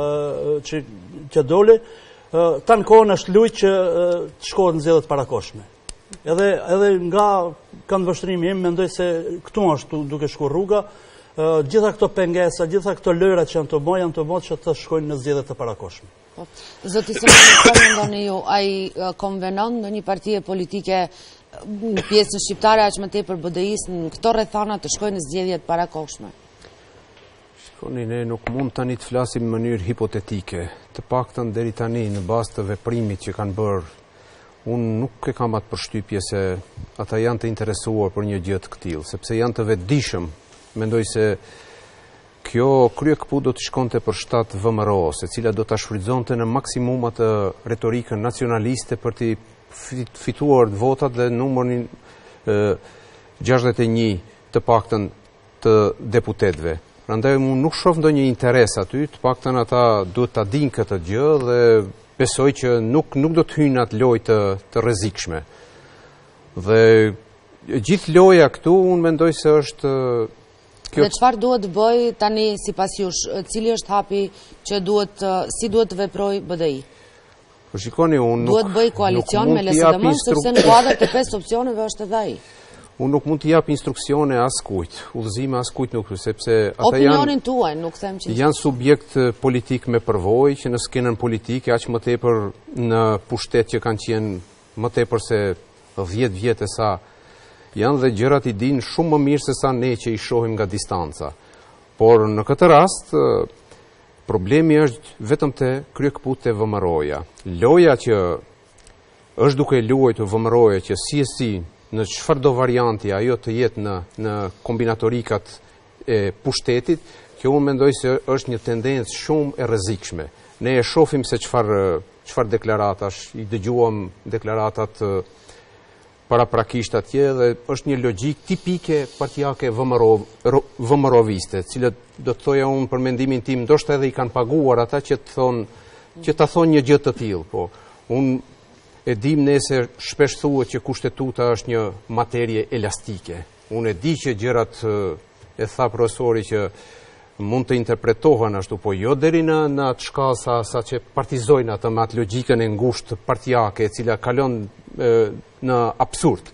që doli, ta në kohën është lujt që të shkohet në zgjedhjet parakoshme. Edhe nga këndvështrimi im, mendoj se këtu është duke shkuar rruga, gjitha këto pengesa, gjitha këto lërat që janë të bëjnë që të shkojnë në zgjedhjet të parakoshme. Zoti Simoni, çfarë mendoni ju, ai konvenon në një partie politike në pjesën shqiptare aq më tepër BDI-s në këto rrethana të shkojnë në zgjedhjet parakoshme? Ne nuk mund tani të flasim në mënyrë hipotetike, të paktën deri tani në bazë të veprimit që kanë bërë. Unë nuk e kam atë përshtypje se ata janë të interesuar për një gjë të këtillë, sepse janë të vetëdijshëm. Mendoj se kjo krye-këpu do të shkonte për shtat VMRO, se cila do ta shfrytëzonte në maksimum atë retorikën nacionaliste për të fituar votat dhe numrin 61 të paktën të deputetëve. Prandaj unë nuk shoh ndonjë interes aty, të paktën ata duhet ta dinë këtë gjë dhe besoj që nuk do të hyjnë atë lojë të rrezikshme. Dhe gjithë loja këtu unë mendoj se është Dhe çfarë duhet të bëj tani sipas jush, cili është hapi që si duhet të veprojë BDI? Po shikoni, unë duhet bëj koalicion me LSDM sepse në kuadër të 5 opsioneve është edhe ai. Unë nuk mund të jap instruksione askujt, udhëzime askujt nuk, sepse ata opinionin tuaj, nuk them që janë subjekt politik me përvojë që në skenën politike aq më tepër në pushtet që kanë qenë më tepër se 10 vjet e sa janë dhe gjërat i dinë shumë më mirë se sa ne që i shohim nga distanca. Por në këtë rast problemi është vetëm te kryekëput e VMRO-ja. Loja që është duke luajtur VMRO-ja që si në çfarëdo varianti ajo të jetë në kombinatorikat e pushtetit, kjo unë mendoj se është një tendencë shumë e rrezikshme. Ne e shohim se çfarë deklaratash, i dëgjuam deklaratat paraprakisht atje dhe është një logjik tipike partijake VMRO-viste, cilët do të thoja unë për mendimin tim ndoshta edhe i kanë paguar ata që të thonë që ta thonë një gjë të tillë, po unë e dim nese shpesh thuhet që kushtetuta është një materie elastike. Unë e di që gjërat e tha profesori që mund të interpretohen ashtu, po jo deri në atë shkallë sa që partizojnë atë me atë logjikën e ngushtë partijake, e cila kalon në absurd.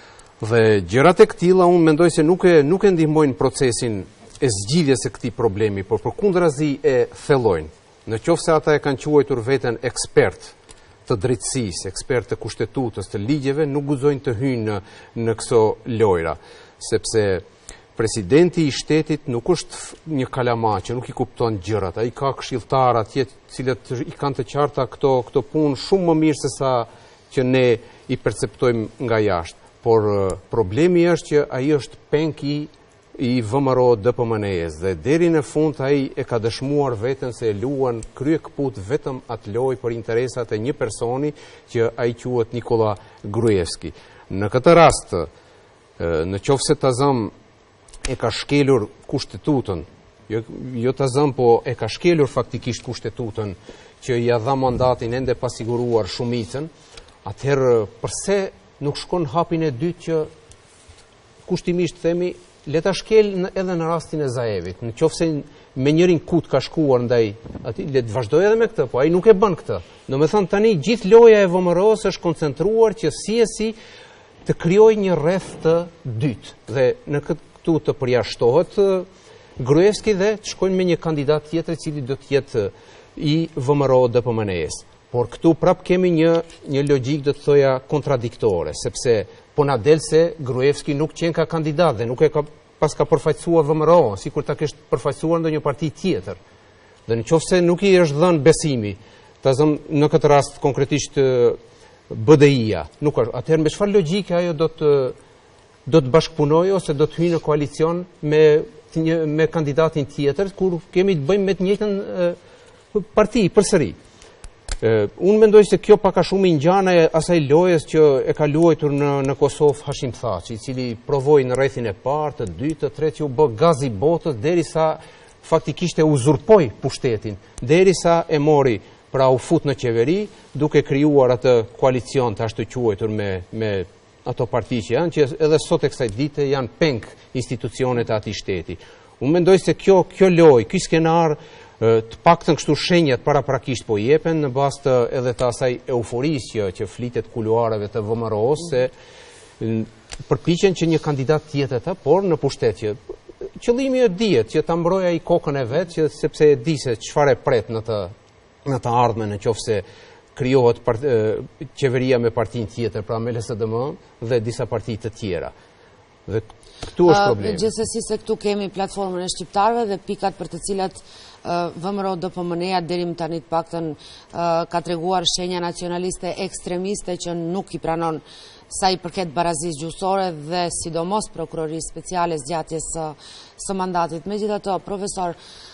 Dhe gjërat e këtilla unë mendoj se nuk e ndihmojnë procesin e zgjidhjes së këtij problemi, por përkundrazi e thellojnë. Në qoftë se ata e kanë quajtur veten ekspert të drejtësisë, ekspert të kushtetutës, të ligjeve, nuk guxojnë të hyjnë në këso lojra, sepse presidenti i shtetit nuk është një kalamaçë, nuk i kupton gjërat, ai ka këshilltarë atje, cilët i kanë të qarta këto punë shumë më mirë se sa që ne i perceptojmë nga jashtë. Por problemi është që ai është penk i VMRO DPMNE-s dhe deri në fund ai e ka dëshmuar veten se e luan kryekput vetëm atë lojë për interesat e një personi që ai quhet Nikola Gruevski. Në këtë rast, në qoftë se Tazam e ka shkelur kushtetutën, jo Tazam, po e ka shkelur faktikisht kushtetutën që ja dha mandatin ende pasiguruar shumicën, atëherë përse nuk shkon hapin e dytë që kushtimisht themi le ta shkel edhe në rastin e Zaevit. Në qoftë se me njërin kut ka shkuar ndaj atij, le të vazhdoj edhe me këtë, po ai nuk e bën këtë. Domethënë tani gjithë loja e VMRO-s është koncentruar që si të krijojë një rreth të dytë dhe në këtu të përjashtohet Gruevski dhe të shkojnë me një kandidat tjetër i cili do të jetë i VMRO DPMNE-s. Por këtu prap kemi një logjik do të thoja kontradiktore, sepse po na del se Gruevski nuk qenë ka kandidat dhe nuk e ka pas ka përfaqësuar VMRO, sikur ta kishte përfaqësuar ndonjë parti tjetër. Dhe nëse nuk i është dhënë besimi, Tazam në këtë rast konkretisht BDI-ja, nuk është, atëherë me çfarë logjike ajo do të bashkëpunojë ose do të hyjë në koalicion me kandidatin tjetër kur kemi të bëjmë me të njëjtën parti përsëri. Unë mendoj se kjo pak a shumë i ngjan asaj lojës që e ka luajtur në Kosovë Hashim Thaçi, i cili provoi në rrethin e parë, të dytë, të tretë që u bë gazi botës derisa faktikisht e uzurpoi pushtetin, derisa e mori, pra u fut në qeveri, duke krijuar atë koalicion të ashtu quajtur me ato parti që janë, që edhe sot e kësaj dite janë penk institucionet e atij shteti. Unë mendoj se kjo lojë, ky skenar të paktën kështu shenjat paraprakisht po jepen në bazë të edhe të asaj euforisë që flitet kuluareve të VMRO-s se përpiqen që një kandidat tjetër por në pushtet që qëllimi është dihet që ta mbrojë ai kokën e vet që sepse e di se çfarë pret në të ardhmen nëse krijohet qeveria me partinë tjetër, pra me LSDM dhe disa parti të tjera. Dhe këtu është problemi. Gjithsesi se këtu kemi platformën e shqiptarëve dhe pikat për të cilat VMRO DPMNE-ja deri më tani të paktën ka treguar shenja nacionaliste ekstremiste që nuk i pranon sa i përket barazisë gjyqësore dhe sidomos prokurorisë speciale zgjatjes së mandatit. Megjithatë, profesor,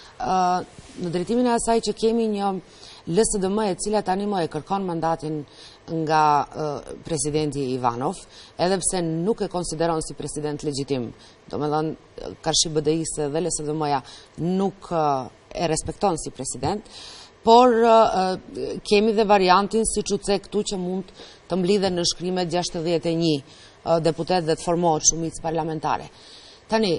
në drejtimin e asaj që kemi një LSDM e cila tani më e kërkon mandatin nga presidenti Ivanov, edhe pse nuk e konsideron si president legjitim. Domethënë Karshi BDI-s dhe LSDM-ja nuk e respekton si president, por kemi dhe variantin siç u cek këtu që mund të mblidhen në shkrimet 61 deputet dhe të formohet shumicë parlamentare. Tani,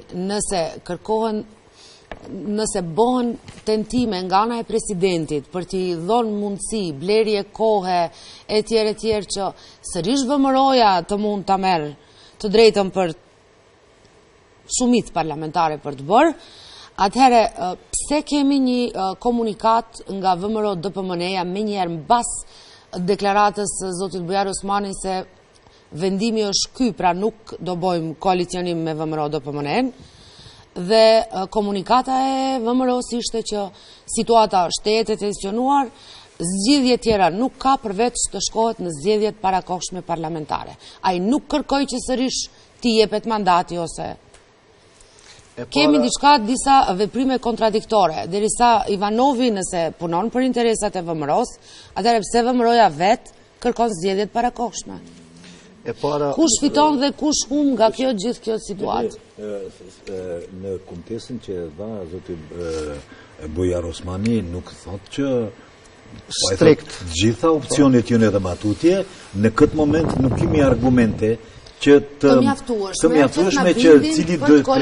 nëse bëhen tentime nga ana e presidentit për t'i dhënë mundësi, blerje kohe e tjerë që sërish VMRO-ja të mund ta merr të drejtën për shumicë parlamentare për të bërë, atëherë pse kemi një komunikat nga VMRO DPMNE-ja menjëherë mbas deklaratës zotit Bujar Osmani se vendimi është ky, pra nuk do bëjmë koalicionim me VMRO DPMNE-n, dhe komunikata e VMRO-s ishte që situata është e tensionuar, zgjedhje tjera nuk ka përveç të shkohet në zgjedhjet parakohshme parlamentare. Ai nuk kërkoi që sërish t'i jepet mandati ose kemi diçka disa veprime kontradiktore, derisa Ivanovi nëse punon për interesat e VMRO-s, atëherë pse VMRO-ja vet kërkon zgjedhjet parakohshme. Kush fiton dhe kush hum nga gjithë kjo situatë? Në kontekstin që dha zoti Bujar Osmani nuk thot që strikt. Gjitha opcionet jone dhe matutje, në këtë moment nuk kemi argumente që të mjaftueshme që cili do të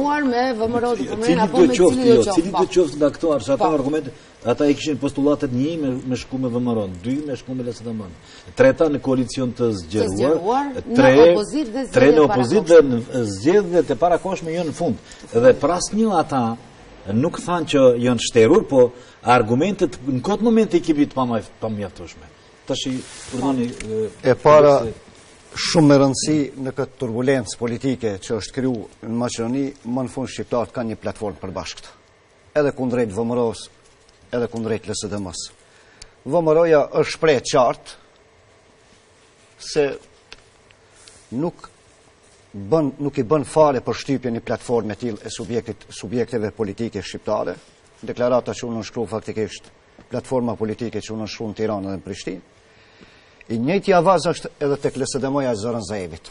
qoftë nga këto arshata argumente, ata i kishin postulatet 1 me shku me VMRO, 2 me shku me LSDM, 3 në koalicion të zgjeruar, 3 në opozit dhe zgjedhjet e parakoshme janë në fund. Dhe për asnjë ata nuk thanë që janë shterur, po argumentet në këtë moment i kemi të pamjaftueshme. Tash përdoni e para shumë me rëndësi në këtë turbulencë politike që është kriju në Maqedoni, më në fund shqiptarët kanë një platformë përbashkët. Edhe kundrejt VMRO-s, edhe kundrejt LSDM-s. VMRO-ja është shpreh qartë se nuk i bën fare për shtypje një platformë e tillë e subjekteve politike shqiptare. Deklarata që unë nënshkruaj faktikisht platforma politike që unë nënshkruaj në Tiranë dhe në Prishtinë. I njëjti avaz është edhe tek LSDM-ja e Zoran Zaevit.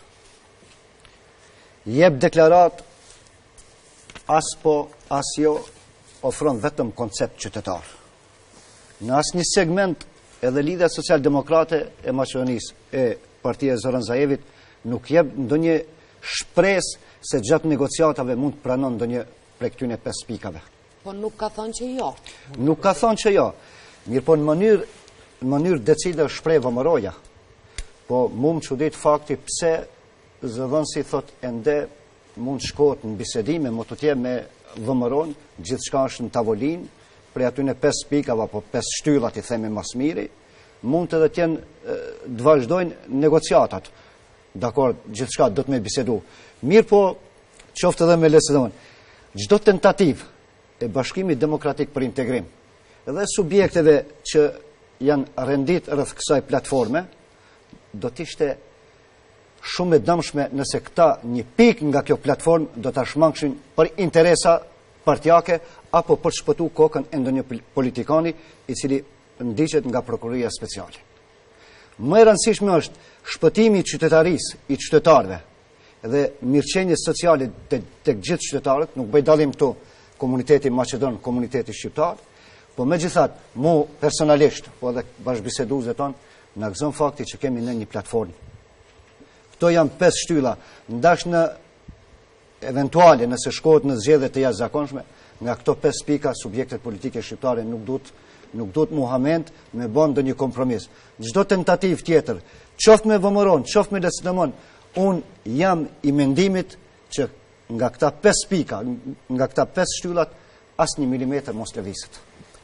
Jep deklarat, as po, as jo, ofron vetëm koncept qytetar. Në asnjë segment edhe Lidhja Social-Demokrate e Maqedonisë e partia e Zoran Zaevit nuk jep ndonjë shpresë se gjatë negociatave mund të pranon ndonjë prej këtyre 5 pikave. Po nuk ka thënë që jo. Nuk ka thënë që jo. Mirë po në mënyrë decide shpreh VMRO-ja. Po mu më çudit fakti pse zëvendësi thot ende mund shkohet në bisedime më tutje me VMRO-n, gjithçka është në tavolinë, prej atyne 5 pikave apo 5 shtyllat i themi mas miri, mund edhe të jenë të vazhdojnë negociatat. Dakor, gjithçka do të me bisedu. Mirë po, qoftë edhe me LSDM-n. Çdo tentativë e Bashkimit Demokratik për Integrim edhe subjekteve që janë rendit rreth kësaj platforme, do t'ishte shumë e dëmshme nëse këta një pikë nga kjo platformë do t'a shmangshin për interesa partijake apo për shpëtu kokën e ndonjë politikani i cili ndiqet nga prokuroria speciale. Më e rëndësishme është shpëtimi i qytetarisë, i qytetarëve dhe mirëqenie sociale tek gjithë qytetarët, nuk bëj dallim këtu komuniteti maqedon, komuniteti shqiptar, po megjithatë, mu personalisht, po edhe bashkëbiseduesve tonë, na gëzon fakti që kemi në një platformë. Këto janë 5 shtylla, ndash në eventuale nëse shkohet në zgjedhje të jashtëzakonshme, nga këto 5 pika subjektet politike shqiptare nuk duhet Muhamend me bën ndonjë kompromis. Çdo tentativë tjetër, qoftë me VMRO-n, qoftë me LSDM-n, unë jam i mendimit që nga këta 5 pika, nga këta 5 shtyllat, asnjë milimetër mos lëvizet.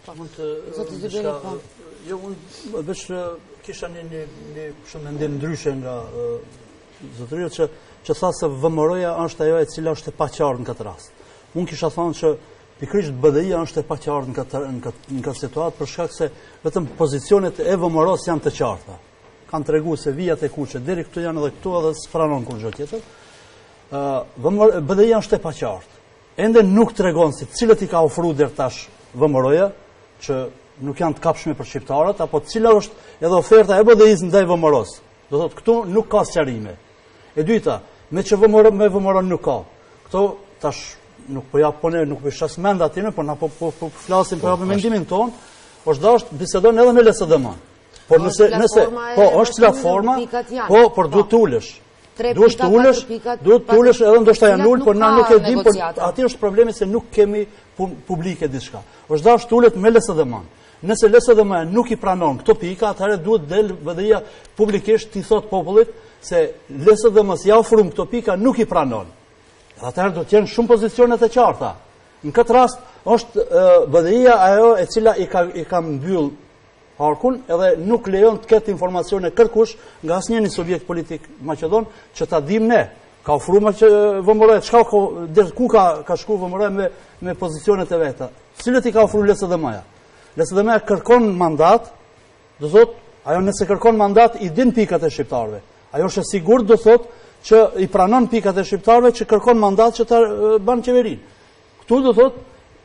Jo, unë veç kisha një shumë mendim ndryshe nga zotëria që tha se VMRO-ja është ajo e cila është e paqartë në këtë rast. Unë kisha thënë që pikërisht BDI-ja është e paqartë në këtë situatë për shkak se vetëm pozicionet e VMRO-s janë të qarta. Kanë treguar se vijat e kuqe deri këtu janë edhe këtu edhe s'pranon kur gjë tjetër. BDI-ja është e paqartë. Ende nuk tregon se cilët i ka ofruar deri tash VMRO-ja që nuk janë të kapshme për shqiptarët, apo cila është edhe oferta e BDI-s ndaj VMRO-s. Do thotë këtu nuk ka sqarime. E dyta, me VMRO nuk ka. Këto tash nuk po jap po ne nuk po shas mend aty, por na po flasim për mendimin ton, është dashur bisedon edhe me LSDM. Por nëse po është platforma, po por duhet të ulesh. Duhet të ulesh edhe ndoshta janë ul, por na nuk e dim, por aty është problemi se nuk kemi publike diçka. Është dashur të ulet me LSDM. Nëse LSDM nuk i pranon këto pika, atëherë duhet del BDI-ja publikisht t'i thot popullit se LSDM-s ja ofron këto pika, nuk i pranon. Atëherë do të jenë shumë pozicionet e qarta. Në këtë rast është BDI-ja ajo e cila i ka mbyll harkun edhe nuk lejon të ketë informacione kërkush nga asnjë subjekt politik maqedon që ta dim ne. Ka ofruar VMRO-ja, çka ku ka shku VMRO-ja me pozicionet e veta. Cilët i ka ofruar LSDM-ja? LSDM-ja kërkon mandat, do thotë, ajo nëse kërkon mandat i din pikat e shqiptarëve. Ajo është e sigurt do thotë që i pranon pikat e shqiptarëve që kërkon mandat që ta bën qeverinë. Ktu do thotë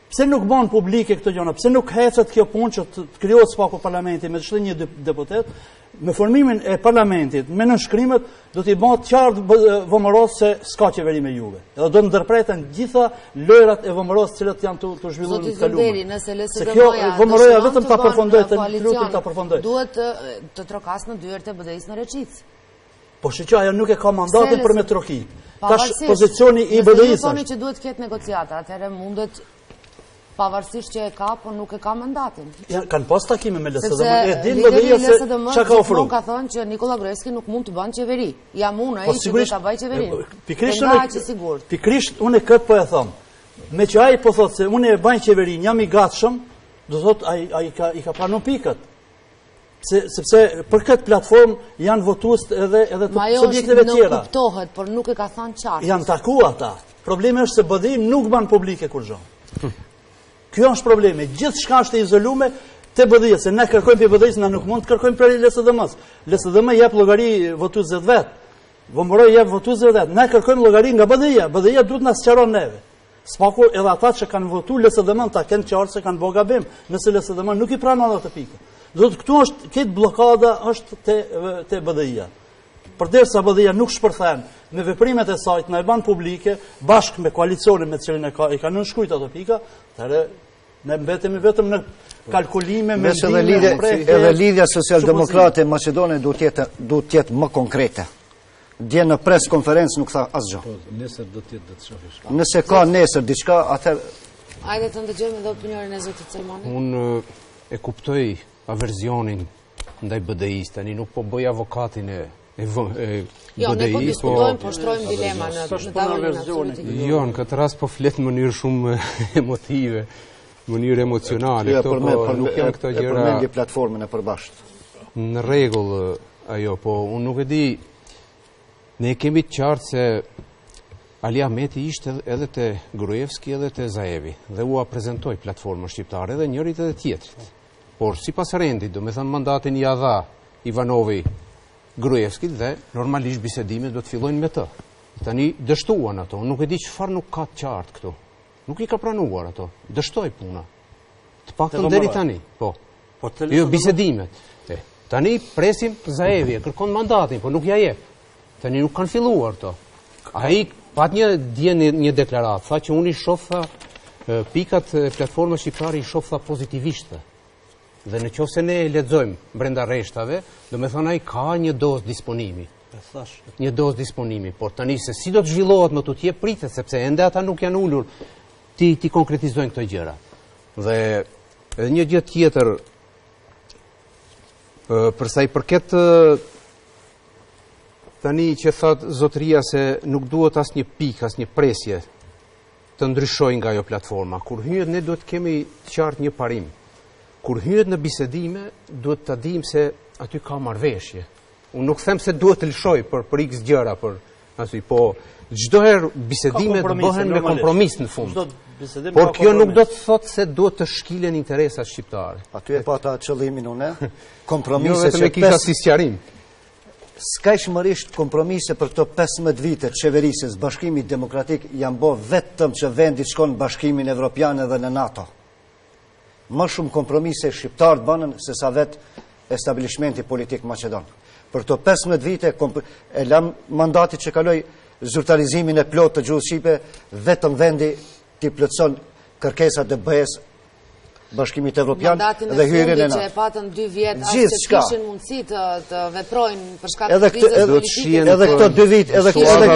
Pse nuk bën publike këto gjëra? Pse nuk hecet kjo punë që të krijohet spaku parlamenti me çdo një deputet? Me formimin e parlamentit, me nënshkrimet, do t'i bëhet qartë vëmëros se s'ka qeveri me juve. Edhe do të ndërpreten gjitha lojrat e vëmëros cilët janë të zhvilluar në të kaluar. Se kjo vëmëroja vetëm ta përfundoj, të lutem ta përfundoj. Duhet të trokas në dyert e BDI-s në Reqic. Po që ajo nuk e ka mandatin për me troki. Tash pozicioni i BDI-s. Nëse thoni që duhet të ketë negociata, atëherë mundet pavarësisht që e ka, por nuk e ka mandatin. Kanë pas takime me LSDM, e din BDI-ja se çka ka ofruar. Ka thënë që Nikola Gruevski nuk mund të bëjë qeveri. Jam unë ai që do ta bëj qeverinë. Pikrisht unë këtë po e them. Me që ai po thotë se unë e bëj qeverinë, jam i gatshëm, do thotë ai ka pranuar pikët. Sepse për këtë platformë janë votues edhe të subjekteve tjera. Nuk kuptohet, por nuk e ka thënë qartë. Janë takuar ata. Problemi është se BDI nuk ban publike kur gjë. Kjo është problemi. Gjithçka është e izoluar te BDI-ja, se ne kërkojmë për BDI-s, na nuk mund të kërkojmë për LSDM-s. LSDM jep llogari votuesve vet. Vëmëroj jep votuesve vet. Ne kërkojmë llogari nga BDI-ja. BDI-ja duhet na sqaron neve. Spaku edhe ata që kanë votuar LSDM-n ta kenë qartë se kanë bërë gabim, nëse LSDM nuk i pranon atë pikë. Do të këtu është këtë blokada është te BDI-ja. Përderisa BDI-ja nuk shpërthen me veprimet e saj në e ban publike, bashkë me koalicionin me cilin i ka nënshkruajt ato pika, atëherë ne mbetemi vetëm në kalkulime, mendime, edhe lidhja socialdemokrate e Maqedonisë duhet të jetë më konkrete. Dje në pres konferencë nuk tha asgjë. Nesër do të jetë të shohësh. Nëse ka nesër diçka, atëherë hajde të ndëgjojmë edhe opinionin e zotit Selmani. Unë e kuptoj aversionin ndaj BDI-s, tani nuk po bëj avokatin e BDI-s, jo, ne po diskutojmë, po shtrojmë dilema në tavolin. Jo, në këtë rast po flet në mënyrë shumë emotive, mënyrë emocionale. Këto nuk janë këto gjëra. E përmendi platformën e përbashkët. Në rregull ajo, po unë nuk e di. Ne kemi të qartë se Ali Ahmeti ishte edhe te Gruevski edhe te Zaevi dhe u prezentoi platformën shqiptare edhe njërit edhe tjetrit. Por sipas rendit, do me thënë mandatin i dha Ivanovi Gruevskit dhe normalisht bisedimet do të fillojnë me të. Tani dështuan ato, nuk e di çfarë nuk ka të qartë këtu. Nuk i ka pranuar ato, dështoi puna. Të paktën deri tani, po. Jo bisedimet. Tani presim Zaevi, kërkon mandatin, po nuk ja jep. Tani nuk kanë filluar to. Ai pat një deklaratë, tha që unë i shoh pikat e platformës shqiptare i shoh pozitivisht. Dhe në qoftë se ne lexojmë brenda rreshtave, do me thonë ai ka një dozë disponimi. Një dozë disponimi, por tani se si do të zhvillohet më tutje pritet, sepse ende ata nuk janë ulur ti konkretizojnë këto gjëra. Dhe edhe një gjë tjetër për sa i përket tani që thot zotëria se nuk duhet asnjë pikë, asnjë presje të ndryshojë nga ajo platforma. Kur hyhet ne duhet kemi të qartë një parim. Kur hyhet në bisedime, duhet të dim se aty ka marrëveshje. Unë nuk them se duhet të lëshoj për X gjëra, po çdo herë bisedimet bëhen me kompromis në fund. Por kjo nuk do të thotë se duhet të shkilen interesat shqiptare. Aty e pata qëllimin unë, kompromise jo vetëm e kisha si sqarim. Skajshmërisht kompromise për këto 15 vite të qeverisjes Bashkimit Demokratik janë bërë vetëm që vendi shkon në Bashkimin Evropian edhe në NATO. Më shumë kompromise shqiptarët bënën se sa vetë establishmenti politik Maqedon. Për këto 15 vite e lam mandatit që kaloi zyrtarizimin e plot të gjuhës shqipe, vetëm vendi t'i plotson kërkesat e BE-s Bashkimit Evropian dhe hyrjen e NATO. Që e patën 2 vjet as që kishin mundësi të veprojnë për shkak të krizës politike. Edhe këto 2 vit, edhe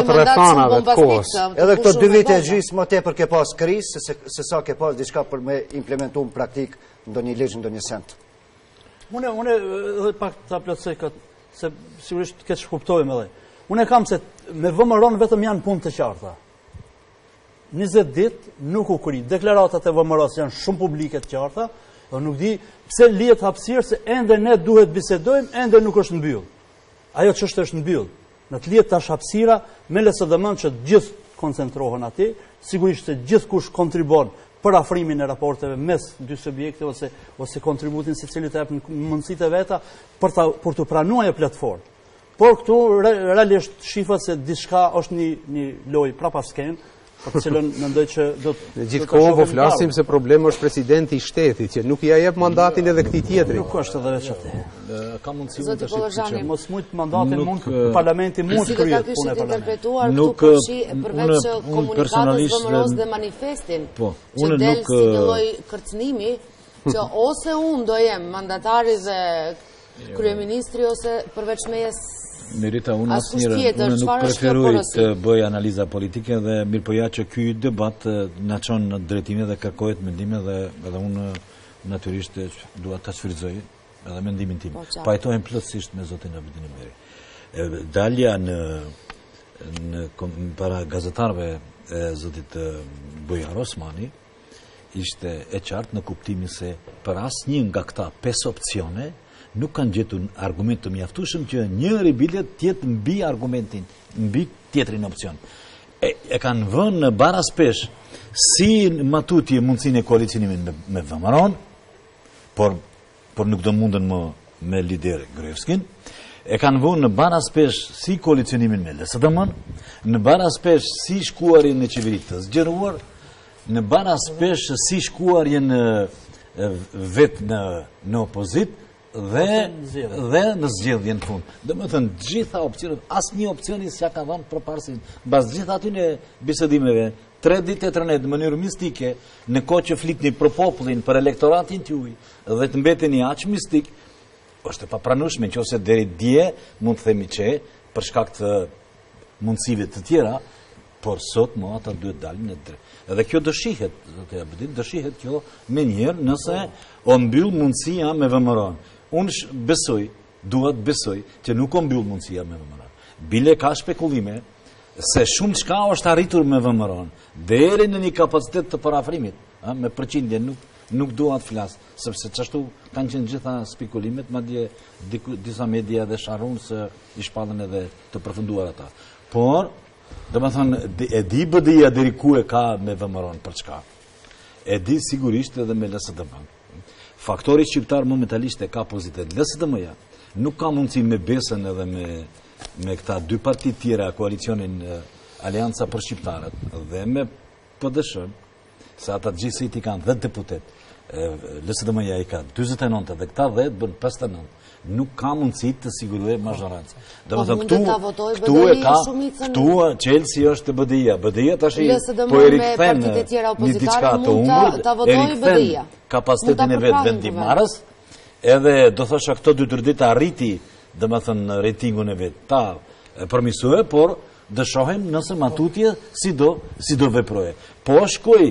këto 2 vite e gjysmë më tepër ke pas krizë se sa ke pas diçka për me implementuar në praktik ndonjë ligj, ndonjë sent. Unë edhe pak ta plotësoj këtë, se sigurisht këtë shkuptojmë edhe. Unë kam se me vëmëron vetëm janë punë të qarta. 20 ditë nuk u kri. Deklaratat e vëmëros janë shumë publike të qarta, dhe nuk di pse lihet hapësirë se ende ne duhet bisedojmë, ende nuk është mbyll. Ajo ç'është është mbyll. Në të lihet tash hapësira me LSDM që gjithë koncentrohen aty, sigurisht se gjithkush kontribon për afrimin e raporteve mes dy subjekteve ose kontributin secilit të jap mundësitë e veta për të pranuar ajo platformë. Por këtu realisht shifat se diçka është një lojë prapasken, për cilën mendoj që do të Gjithkohon po flasim se problemi është presidenti i shtetit, që nuk ja jep mandatin edhe këtij tjetri. Nuk është edhe veç atë. Ka mundësi Zoti Pollazhani, Mos mund mandatin mund parlamenti mund si do ta kryet kishit punën e parlamentit. interpretuar Nuk, këtu përfshi përveç unë komunikatës personalisht vëmëros dhe manifestin Po, që unë del nuk, si një lloj kërcënimi që ose unë do jem mandatari dhe kryeministri ose përveç meje Merita, unë Askush asnjëherë tjetër, unë nuk çfarë është kjo preferoj porosi? të bëj analiza politike dhe mirëpoja që ky debat na çon në drejtime dhe kërkohet mendime dhe edhe unë natyrisht dua ta shfrytëzoj edhe mendimin tim. Po, qartë. Pajtohem plotësisht me zotin Abedin Meri. Dalja para gazetarëve e zotit Bujar Osmani ishte e qartë në kuptimin se për asnjë nga këta 5 opsione nuk kanë gjetur argument të mjaftueshëm që njëri bilet tjetë mbi argumentin, mbi tjetrin opcion. E kanë vënë në baraspesh si matutje mundësinë e koalicionimit me VMRO-n, por nuk do munden më me lider Gruevskin. E kanë vënë në baraspesh si koalicionimin me LSDM-n, në baraspesh si shkuarjen e qeverisë të zgjeruar, në baraspesh si shkuarjen vetë në opozit, dhe në zgjedhjen fund. Dhe më thënë, gjitha opcionet, asë një opcioni s'ja ka dhënë për parësin. Bas gjitha aty në bisedimeve, 3 ditë e 3 net, në mënyrë mistike, në kohë që flitni për popullin, për elektoratin t'juj, dhe të mbeteni aq mistik, është e papranueshme, nëse deri dje mund të themi që për shkak të mundësive të tjera, por sot më ata duhet dalin në drejt. Edhe kjo dëshihet kjo me njëherë nëse o mbyll mundësia me VMRO-n. Unë besoj, duhet besoj, që nuk o mbyll mundësia me VMRO-n. Bile ka spekulime se shumë çka është arritur me VMRO-n, deri në një kapacitet të parafrimit, me përqindje nuk dua të flas, sepse çashtu kanë qenë gjitha spekulimet, madje disa media dhe sharrun se i shpallën edhe të përfunduar ata. Por do më thënë, e di BDI-a deri ku e ka me VMRO-n për çka. E di sigurisht edhe me LSDM. Faktori shqiptar momentalisht e ka pozitet. LSDM-ja nuk ka mundësi me Besën edhe me këta 2 partit tjera koalicionin Alianca për Shqiptarët dhe me PDSH-n, se ata gjithsej ti kanë 10 deputet. LSDM-ja i ka 49 dhe këta 10 bën 59. Nuk ka mundësi të sigurojë mazhorancë. Këtu e ka, këtu Chelsea është BDI-a. BDI-a tash po e rikthen një diçka të humbur, e rikthen kapacitetin e vet vendimarrës, edhe do thosha këto 2-3 ditë arriti, domethënë ratingun e vet. Ta përmirësoi, por do shohim nëse matutje si do veproje. Po shkoj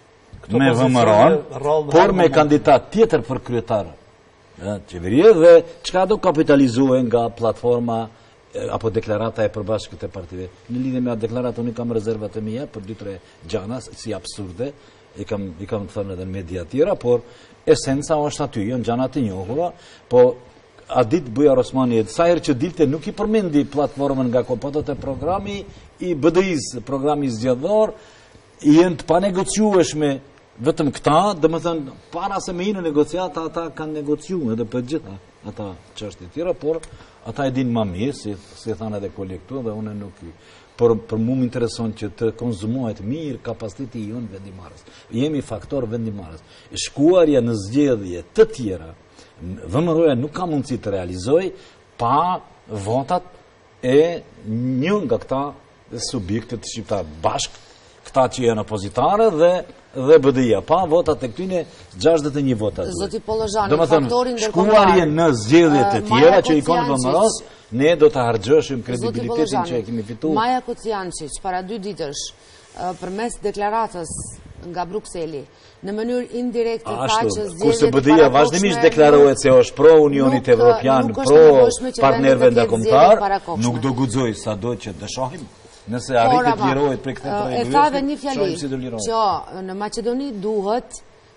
me VMRO-n, por me kandidat tjetër për kryetar qeverie dhe çka do kapitalizohen nga platforma apo deklarata e përbashkët e partive. Në lidhje me atë deklaratë unë kam rezervat e mia për 2-3 gjana si absurde, i kam thënë edhe në media tjera, por esenca është aty, janë gjana të njohura, po a ditë Bujar Osmani sa herë që dilte nuk i përmendi platformën nga kopotët e programi i BDI-s, programi zgjedhor, janë të panegociueshme. Vetëm këta, dhe më thënë, para se me inë negociata, ata kanë negociu edhe për gjitha ata çështje tjera, por ata e din ma mirë, si thanë edhe kolektu, dhe une nuk por për mu më intereson që të konzumohet mirë kapaciteti i jonë vendimarrës. Jemi faktor vendimarrës. Shkuarja në zgjedhje të tjera, VMRO-ja nuk ka mundësi të realizoj pa votat e një nga këta subjektet shqiptar bashkë, këta që janë opozitare dhe BDI-a, pa votat e këtyne 61 votat. Zoti Pollazhani, faktorin shkuarje në zgjedhjet e tjera që i konë VMRO-s, ne do të harxhoshim kredibilitetin që e kemi fituar. Maja Kociančić para 2 ditësh përmes deklaratës nga Brukseli, në mënyrë indirekte tha që zgjedhjet kurse BDI-a vazhdimisht deklarohet se është pro Unionit Evropian, pro partnerëve ndërkombëtar, nuk do guxoj sado që të shohim. Nëse arritet të lirohet për këtë projekt. E tha dhe një fjali, që në Maqedoni duhet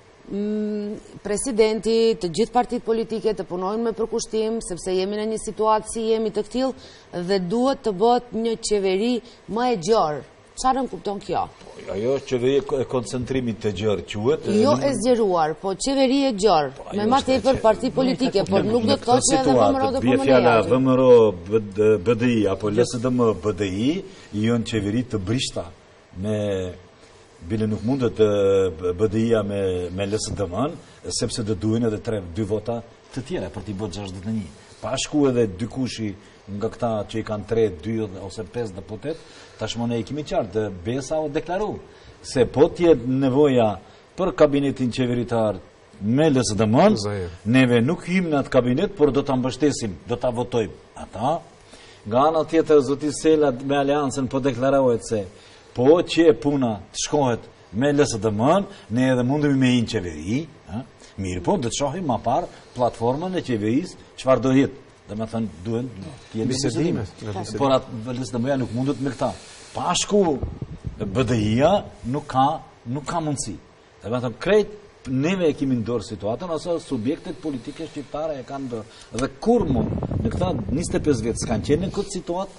presidenti, të gjithë partit politike të punojnë me përkushtim, sepse jemi në një situatë si jemi të këtillë, dhe duhet të bëhet një qeveri më e gjerë. Çfarë në kupton kjo? Ajo është qeveri e koncentrimit të gjerë quhet. Jo e zgjeruar, po qeveri e gjerë, me ma tepër parti politike, por nuk do të thotë që edhe VMRO do bie fjala VMRO BDI apo LSDM BDI janë qeveri të brishta me bile nuk mundet BDI-a me LSDM-n, sepse do duhen edhe 2 vota të tjera për t'i bërë 61. Pa shku edhe dy kushi nga këta që i kanë 3, 2 ose 5 deputet, tashmone i kimi qartë, Besa o deklaru se po t'jet nevoja për kabinetin qeveritar me LSDM-n, neve nuk hym në atë kabinet, por do t'a mbështesim, do t'a votojmë ata. Nga ana tjetër, zoti Sela me Aleancën po deklarohet se po që puna të shkohet me LSDM-n, ne edhe mundemi me inë qeveri, mirë po, dhe të shohim ma parë platformën e qeverisë, qëfar do jetë. Dhe me thënë, duhen të jemi bisedime. Por atë LSDM-ja nuk mundet me këta. Pashku BDI-a nuk ka mundësi. Dhe me thënë, krejt neve e kimi ndorë situatën, ose subjektet politike shqiptare e kanë ndorë. Dhe kur mund, në këta 25 vjetë s'kanë qenë në këtë situatë,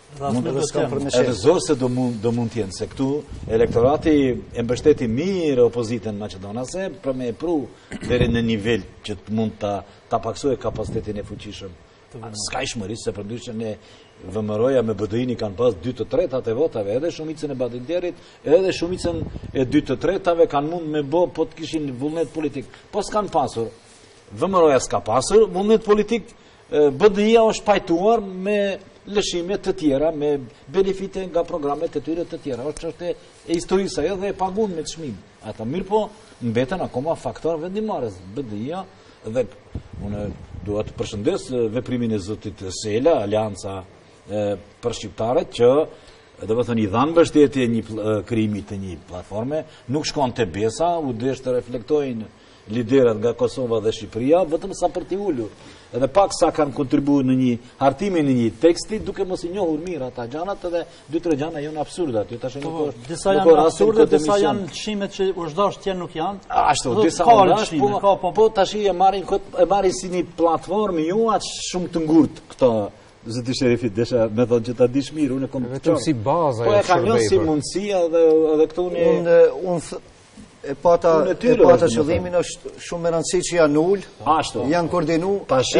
edhe zorë se do mund tjenë, se këtu elektorati e mbështeti mirë opozitën Macedonase për me e pru deri në nivel që të mund të paksoj kapacitetin e fuqishëm. Ska i shmërisë se përndryshë në vëmëroja me BDI-ni kanë pas 2/3 e votave, edhe shumicën e Badinderit, edhe shumicën e 2/3 kanë mund me bo po të kishin vullnet politik. Po s'kanë pasur, vëmëroja s'ka pasur, vullnet politik, BDI-a është pajtuar me lëshime të tjera, me benefite nga programet të tyre të tjera. Është që e historisë ajo dhe e pagun me të shmim. Ata mirë po, mbeten akoma faktor vendimarës. BDI-a dhe unë duha të përshëndes veprimin e zotit Sela, Alianca për shqiptarët, që dhe më thënë i dhanë mbështetje një krijimit të një platforme, nuk shkon të Besa, u desh të reflektojnë liderat nga Kosova dhe Shqipëria, vetëm sa për t'i ullur. Edhe pak sa kanë kontribuar në një hartime në një teksti, duke mos i njohur mirë ata gjanat, edhe 2-3 gjana janë absurdat. Disa janë absurde, disa janë lëshimet që është tjerë nuk janë. Ashtu, disa janë, po tash e marrin si një platformë ju aq shumë të ngurtë këto. Zoti Sherifit desha me thonë që ta dish mirë, unë kam vetëm si baza e shërbejë. Po e kanë lënë si mundësia edhe këtu unë e pata qëllimin është shumë e rëndësi që janë ullë, janë koordinu,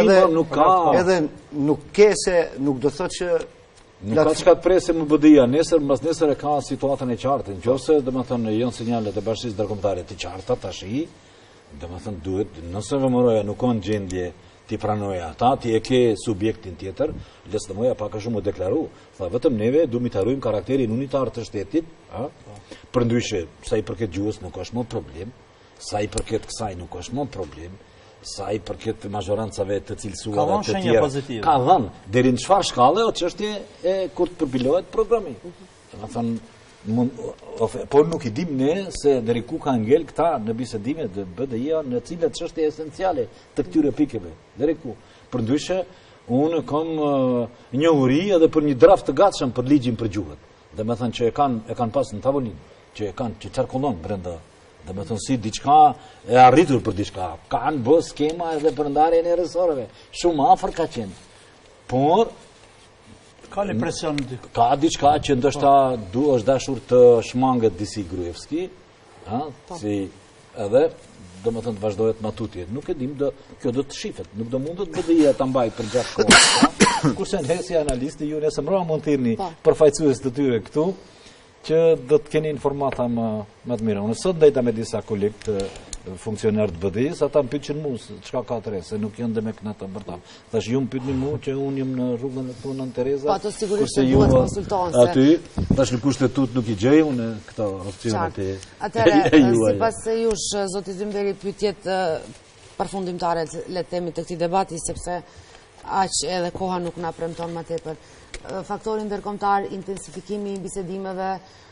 edhe nuk kese, nuk do thot që... Nuk ka qëka të prese më BDI-a, mas nesër e ka situatën e qartë, në qose, dhe më thënë, janë sinjalet e bashkisë dërkombëtare të qarta, tashi, dhe më thënë, duhet, nëse vëmëroja nuk onë gjendje ti pranoja ata, ti e ke subjektin tjetër, LSDM-ja pak a shumë o deklaru, tha vetëm neve du mi të arrujmë karakterin unitar të shtetit, për ndryshe, sa i përket gjuhës nuk është më problem, sa i përket kësaj nuk është më problem, sa i përket mazhorancave të cilësuara të tjera. Ka dhënë, deri në çfarë shkallë o çështje e kur të përpilohet programi. Do thënë, por nuk i dim ne se deri ku ka ngel këta në bisedimet dhe BDI-a në cilat çështje esenciale të këtyre pikeve. Deri ku. Përndryshe, unë kam njohuri edhe për një draft të gatshëm për ligjin për gjuhët. Dhe me thënë që e kanë pas në tavolinë, që qarkullon brenda, dhe me thënë si diçka e arritur për diçka. Kanë bë skema edhe për ndarjen e resoreve. Shumë afër ka qenë. Por ka një presion ka diçka që ndoshta është dashur të shmanget disi Gruevski, si edhe do më thënë të vazhdojët matutje. Nuk e dim, kjo do të shifet, nuk do mundet BDI-a të mbaj për gjatë kohë. Kurse në hesi analisti, ju nëse mërra mund të irni përfaqësues të tyre këtu, që do të keni informata më të mira. Unë sot ndajta me disa kolegë të funksioner të BDI-s, ata më pyetën mua çka ka të re, se nuk janë dhe me kënata për ta. Thash ju më pyetni mua që unë jam në rrugën e Nën Tereza. Po ato sigurisht duhet të konsultohen. Aty, tash në kushtetut nuk i gjej unë këto opsionet e juaja. Atëherë, sipas se jush zoti Zymberi pyetjet përfundimtare le të themi të këtij debati, sepse aq edhe koha nuk na premton më tepër. Faktori ndërkombëtar, intensifikimi i bisedimeve,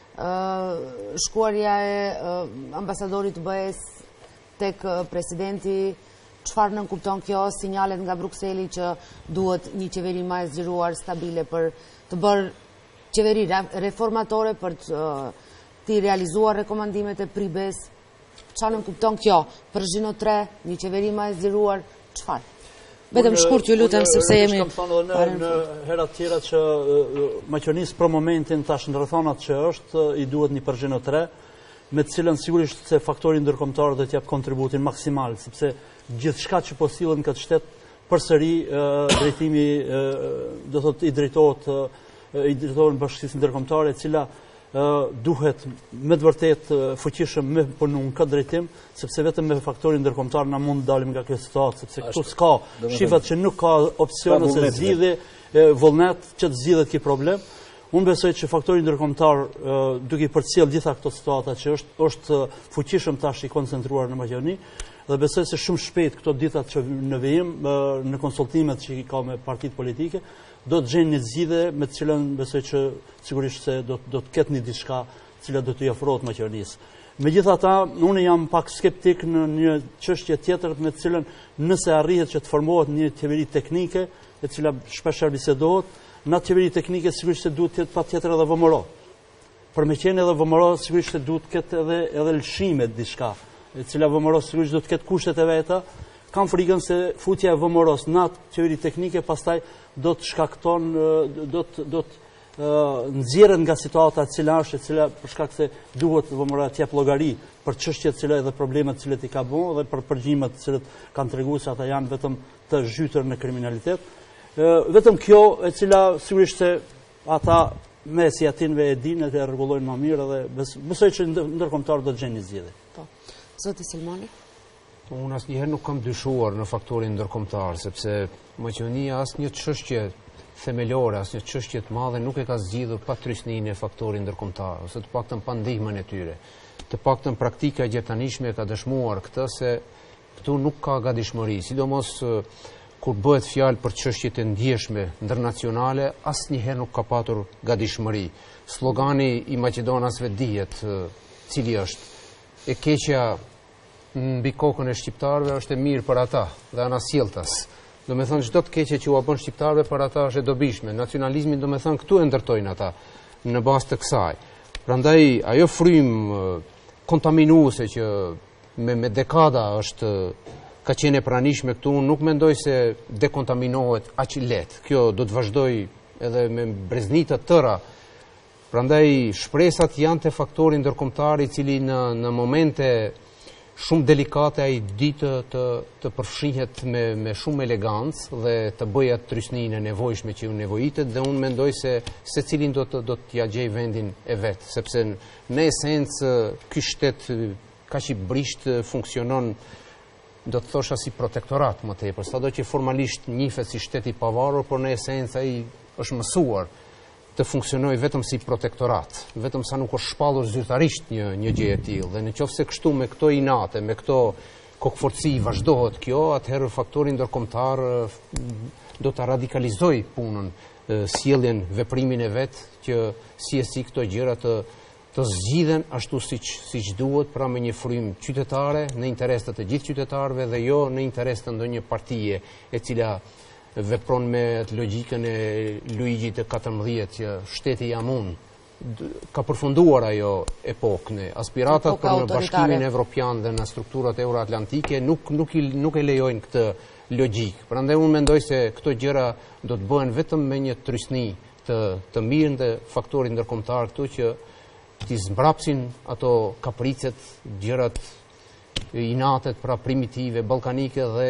shkuarja e ambasadorit të BE-s tek presidenti, çfarë nën kupton kjo, sinjalet nga Brukseli që duhet një qeveri më e zgjeruar, stabile për të bërë qeveri reformatore, për të realizuar rekomandimet e PRIBE-s. Çfarë nën kupton kjo? Për Zhino 3, një qeveri më e zgjeruar, çfarë? Vetëm shkurt ju lutem sepse jemi kam thënë në herat tjera që Maqedonisë për momentin tash ndërthonat që është i duhet një Zhino 3, me të cilën sigurisht se faktori ndërkombëtar do të jap kontributin maksimal, sepse gjithçka që po sillet në këtë shtet përsëri drejtimi do thotë i drejtohet në bashkisë ndërkombëtare, e cila duhet me të vërtet fuqishëm me punu në këtë drejtim, sepse vetëm me faktorin ndërkombëtar na mund dalim nga kjo situatë, sepse këtu s'ka shifat që nuk ka opcion ose zgjidhje vullnet që të zgjidhet ky problem. Unë besoj që faktori ndërkombëtar duke i përcjell gjitha këto situata që është fuqishëm tash i koncentruar në Maqedoni, dhe besoj se shumë shpejt këto ditat që në vijim në konsultimet që i ka me partitë politike do të gjenë një zgjidhje me të cilën besoj që sigurisht se do të ketë një diçka cila do t'i ofrohet Maqedonisë. Megjithatë, unë jam pak skeptik në një çështje tjetër me të cilën nëse arrihet që të formohet një qeveri teknike, e cila shpesh bisedohet, në atë qeveri teknike sigurisht se duhet të jetë patjetër edhe VMRO. Për me qenë edhe VMRO sigurisht se duhet të ketë edhe lëshime diçka, e cila VMRO sigurisht do të ketë kushtet e veta. Kam frikën se futja e VMRO-s në atë qeveri teknike pastaj do të shkakton, do të nxjerrën nga situata e cila është, e cila për shkak se duhet VMRO-ja të jap llogari për çështjet që dhe problemet që i ka bërë dhe për përgjimat që kanë treguar se ata janë vetëm të zhytur në kriminalitet. Vetëm kjo e cila sigurisht se ata me si atinve e dinë dhe e rregullojnë më mirë dhe besoj që ndërkombëtar do të gjejnë një zgjidhje. Po. Zoti Selmani? Unë asnjëherë nuk kam dyshuar në faktorin ndërkombëtar, sepse Maqedonia asnjë çështje themelore, asnjë çështje të madhe nuk e ka zgjidhur pa trysninë e faktorit ndërkombëtar, ose të paktën pa ndihmën e tyre. Të paktën praktika e gjertanishme ka dëshmuar këtë se këtu nuk ka gatishmëri, sidomos kur bëhet fjalë për çështjet e ndjeshme ndërnacionale, asnjëherë nuk ka patur gatishmëri. Slogani i maqedonasve dihet cili është: e keqja mbi kokën e shqiptarëve është e mirë për ata dhe anasjelltas. Do me thënë çdo të keqe që u bën shqiptarëve për ata është e dobishme. Nacionalizmin do me thënë këtu e ndërtojnë ata në bazë të kësaj. Prandaj ajo frymë kontaminuese që me dekada ka qenë e pranishme këtu, nuk mendoj se dekontaminohet aq lehtë. Kjo do të vazhdoj edhe me brezni të tëra. Prandaj shpresat janë te faktori ndërkombëtar i cili në momente shumë delikate ai ditë të përfshihet me shumë elegancë dhe të bëjë atë trysninë e nevojshme që u nevojitet, dhe unë mendoj se secilin do t'ja gjej vendin e vet, sepse në esencë ky shtet kaq i brisht funksionon, do të thosha, si protektorat më tepër, sado që formalisht njihet si shtet i pavarur, por në esencë ai është mësuar të funksionoj vetëm si protektorat, vetëm sa nuk është shpallur zyrtarisht një gjë e tillë. Dhe nëse kështu me këto inate, me këto kokforci vazhdohet kjo, atëherë faktori ndërkombëtar do ta radikalizoj punën, sjelljen, veprimin e vet, që si këto gjëra të zgjidhen ashtu siç duhet, pra me një frymë qytetare, në interes të gjithë qytetarëve dhe jo në interes të ndonjë partie e cila vepron me logjikën e Luigjit të 14 që shteti jam unë. Ka përfunduar ajo epokë. Aspiratat për në bashkimin evropian dhe në strukturat euroatlantike nuk e lejojnë këtë logjik. Prandaj unë mendoj se këto gjëra do të bëhen vetëm me një trysni të mirë dhe faktorit ndërkombëtar këtu që t'i zmbrapsin ato kapricet, gjërat inatet, pra primitive, ballkanike, dhe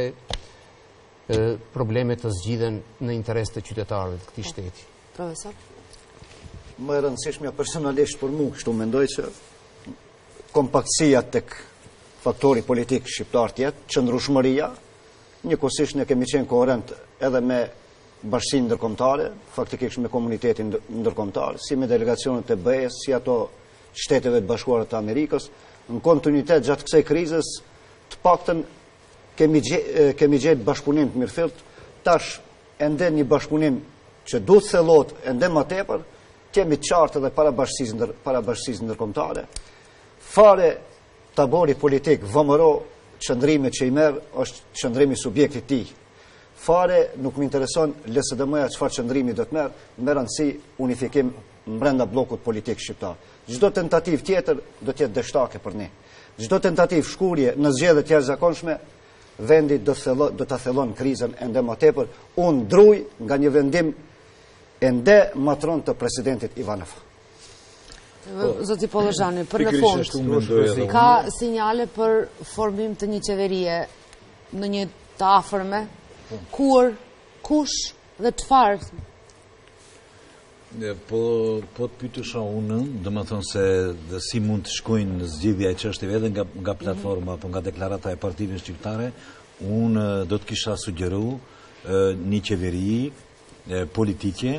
problemet të zgjidhen në interes të qytetarëve të këtij shteti. Profesor? Më e rëndësishmja personalisht për mua, kështu mendoj që kompaktësia tek faktori politik shqiptar tjetë, qëndrueshmëria, njëkohësisht ne kemi qenë koherent edhe me bashkësinë ndërkombëtare, faktikisht me komunitetin ndërkombëtar, si me delegacionet e BE-s, si ato Shteteve të Bashkuara të Amerikës, në kontinuitet gjatë kësaj krizës, të paktën kemi gjetë bashkëpunim të mirëfillt. Tash ende një bashkëpunim që duhet thellohet ende më tepër, kemi qartë edhe para bashkësisë ndërkombëtare. Fare tabori politik VMRO, qëndrimi që i merr është qëndrimi subjektit tij. Fare nuk më intereson LSDM-ja çfarë qëndrimi do të merr, me rëndësi unifikim brenda bllokut politik shqiptar. Çdo tentativë tjetër do të jetë dështake për ne. Çdo tentativë shkurje në zgjedhje të jashtëzakonshme, vendi do ta thellon krizën ende më tepër. Unë druj nga një vendim ende matron të presidentit Ivanov. Zoti Pollozhani, për në fund, ka sinjale për formim të një qeverie në një të afërme, kur, kush dhe çfarë? Po të pyetësha unë, dhe më thonë se si mund të shkojnë në zgjidhja e çështjeve edhe nga platforma apo nga deklarata e partive shqiptare, unë do të kisha sugjeru një qeveri politike,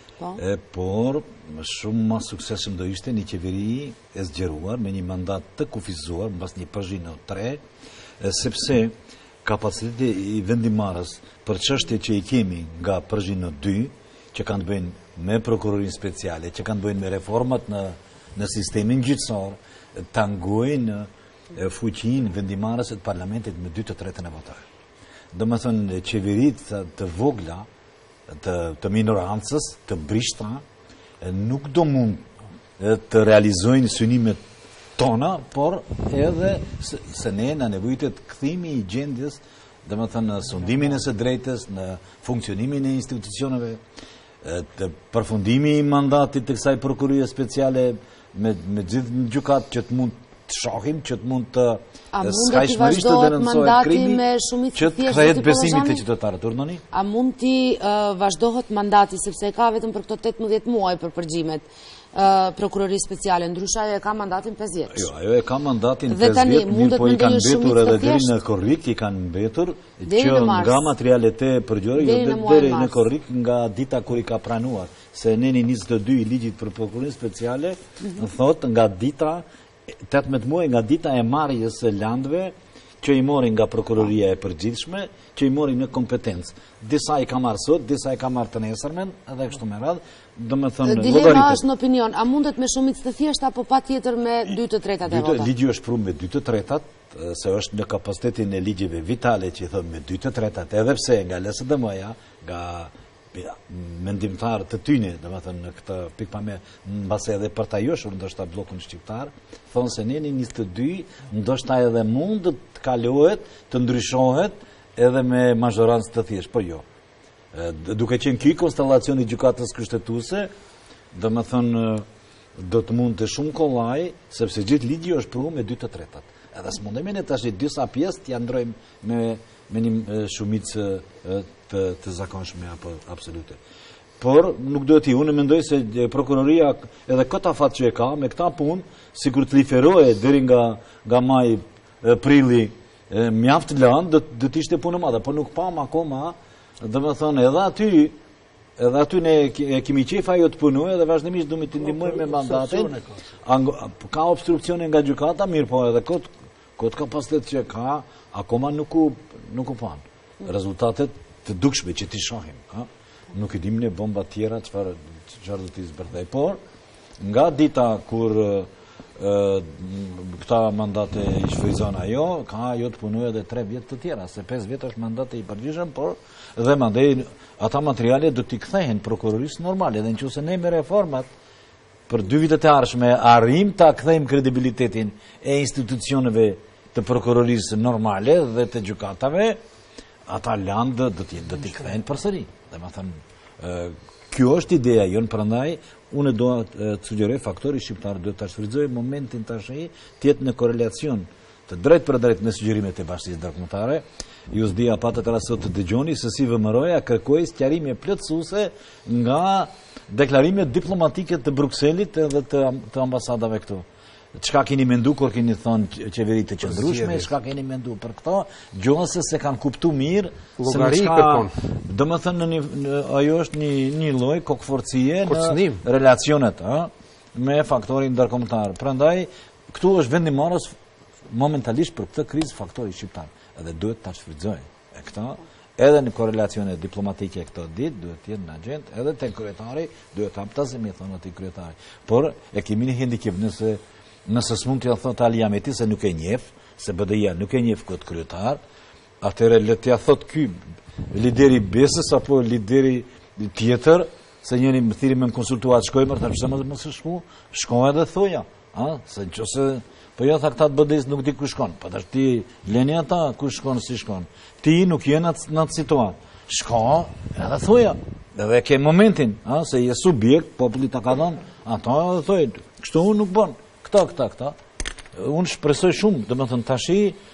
por shumë ma suksesshëm do ishte një qeveri e zgjeruar me një mandat të kufizuar mbas një përgjinë 3, sepse kapaciteti i vendimarrës për çështje që i kemi nga përgjinë 2, që kanë të bëjnë me prokurorin speciale, që kanë të bëjnë me reformat në sistemin gjyqësor, tangojnë fuqinë vendimarrës e të parlamentit me 2/3 e votave. Do më thënë, qeverit të vogla, të minorancës, të brishta, nuk do mund të realizojnë synimet tona, por edhe se ne në nevojitet këthimi i gjendjes, do më thënë, në sundimin e së drejtës, në funksionimin e institucioneve, të përfundimi i mandatit të kësaj prokurie speciale me gjithë në gjukat që të mund të shohim, që të mund të skajshmërisht të denoncohet krimi, që të kthehet besimi të qytetarëve. Urdhoni? A mund t'i vazhdohet mandati, sepse e ka vetëm për këto 18 muaj për përgjimet prokurori speciale, ndryshe ajo e ka mandatin 5 vjeç. Jo, ajo e ka mandatin 5 vjeç, mirë po i kanë mbetur edhe deri në korrik, i kanë mbetur që nga materialet e përgjore, jo deri në korrik nga dita kur i ka pranuar, se neni 22 i ligjit për prokurorin speciale, thot nga dita 18 muaj nga dita e marrjes së landëve që i mori nga prokuroria e përgjithshme, që i mori në kompetencë. Disa i ka marrë sot, disa i ka marrë të nesërmen, edhe kështu me radhë, do me thënë logaritet. Dilema është në opinion, a mundet me shumicë të thjeshtë apo patjetër me 2/3 e vota? Ligji është pru me 2/3, se është në kapacitetin e ligjeve vitale që i thëmë me 2/3, edhe pse nga LSDM-ja, nga mendimtarë të tyne, dhe më thënë në këtë pikpame, në base edhe për ta joshur, ndoshta blokun shqiptar, thonë se neni 22, ndoshta edhe mund të kalohet, të ndryshohet, edhe me mazhorancë të thjesht, por jo. Duke qenë ky konstellacioni i gjykatës kushtetuese, dhe më thënë, do të mund të shumë kollaj, sepse gjithë ligji është pru me 2/3. Edhe s'mundemi ne tash disa pjesë t'ja ndrojmë me një shumicë të zakonshme apo absolute. Por nuk do t'i, unë mendoj se prokuroria edhe këta fat që e ka me këta punë, sikur të liferoje deri nga maj prilli mjaft lanë, do t'ishte punë madhe, por nuk pam akoma, dhe më thonë edhe aty ne kemi qef ajo të punoj edhe vazhdimisht du me të ndihmojmë me mandatin. Ka obstruksione nga gjykata, mirë po edhe këtë kapacitet që ka, akoma nuk u pan. Rezultatet të dukshme që ti shohim. Nuk i dim ne bomba tjera çfarë do t'i zbërthej. Por, nga dita kur këta mandate i shfryzon ajo, ka ajo të punoj edhe 3 vjet të tjera, se 5 vjet është mandate i përgjithshëm, por dhe mandej ata materiale do t'i kthehen prokurorisë normale, dhe nëse ne me reformat për 2 vitet e ardhshme arrim ta kthejmë kredibilitetin e institucioneve të prokurorisë normale dhe të gjykatave, ata landë do t'i kthehen përsëri. Domethënë, kjo është ideja jonë, prandaj unë do të sugjeroj faktori shqiptar do ta shfrytëzoj momentin tash të jetë në korelacion të drejt për drejt me sugjerimet e Bashkisë Ndërkombëtare. Ju s'dia patët rastot të dëgjoni se si VMRO-ja kërkoi sqarime plotësuese nga deklarimet diplomatike të Brukselit edhe të ambasadave këtu. Çka keni mendu kur keni thonë qeveri të qëndrueshme, çka keni mendu për këto, gjose se kanë kuptuar mirë se çka, domethënë ajo është një lloj kokforcie në relacionet, me faktorin ndërkombëtar. Prandaj këtu është vendimarrës momentalisht për këtë krizë faktori shqiptar, edhe duhet ta shfrytëzojë e këta edhe në korelacione diplomatike këto ditë duhet të jetë në agjend, edhe te kryetari duhet ta haptasemi thonë aty kryetari. Por e kemi një handicap nëse s'mund t'ja thot Ali Ahmeti se nuk e njeh, se BDI-ja nuk e njeh këtë kryetar, atëherë le t'ja thot ky lideri Besës apo lideri tjetër, se njëri më thiri me konsultuat shkojmë, ta pse mos e shkon edhe thoja, se nëse po jo tha këta të BDI-s nuk di ku shkon, po tash ti leni ata ku shkon si shkon. Ti nuk je në atë situatë. Shko edhe thoja, edhe ke momentin, se je subjekt, populli ta ka dhënë, ata thojnë, kështu unë nuk bën. Këta. Unë shpresoj shumë, domethënë tashi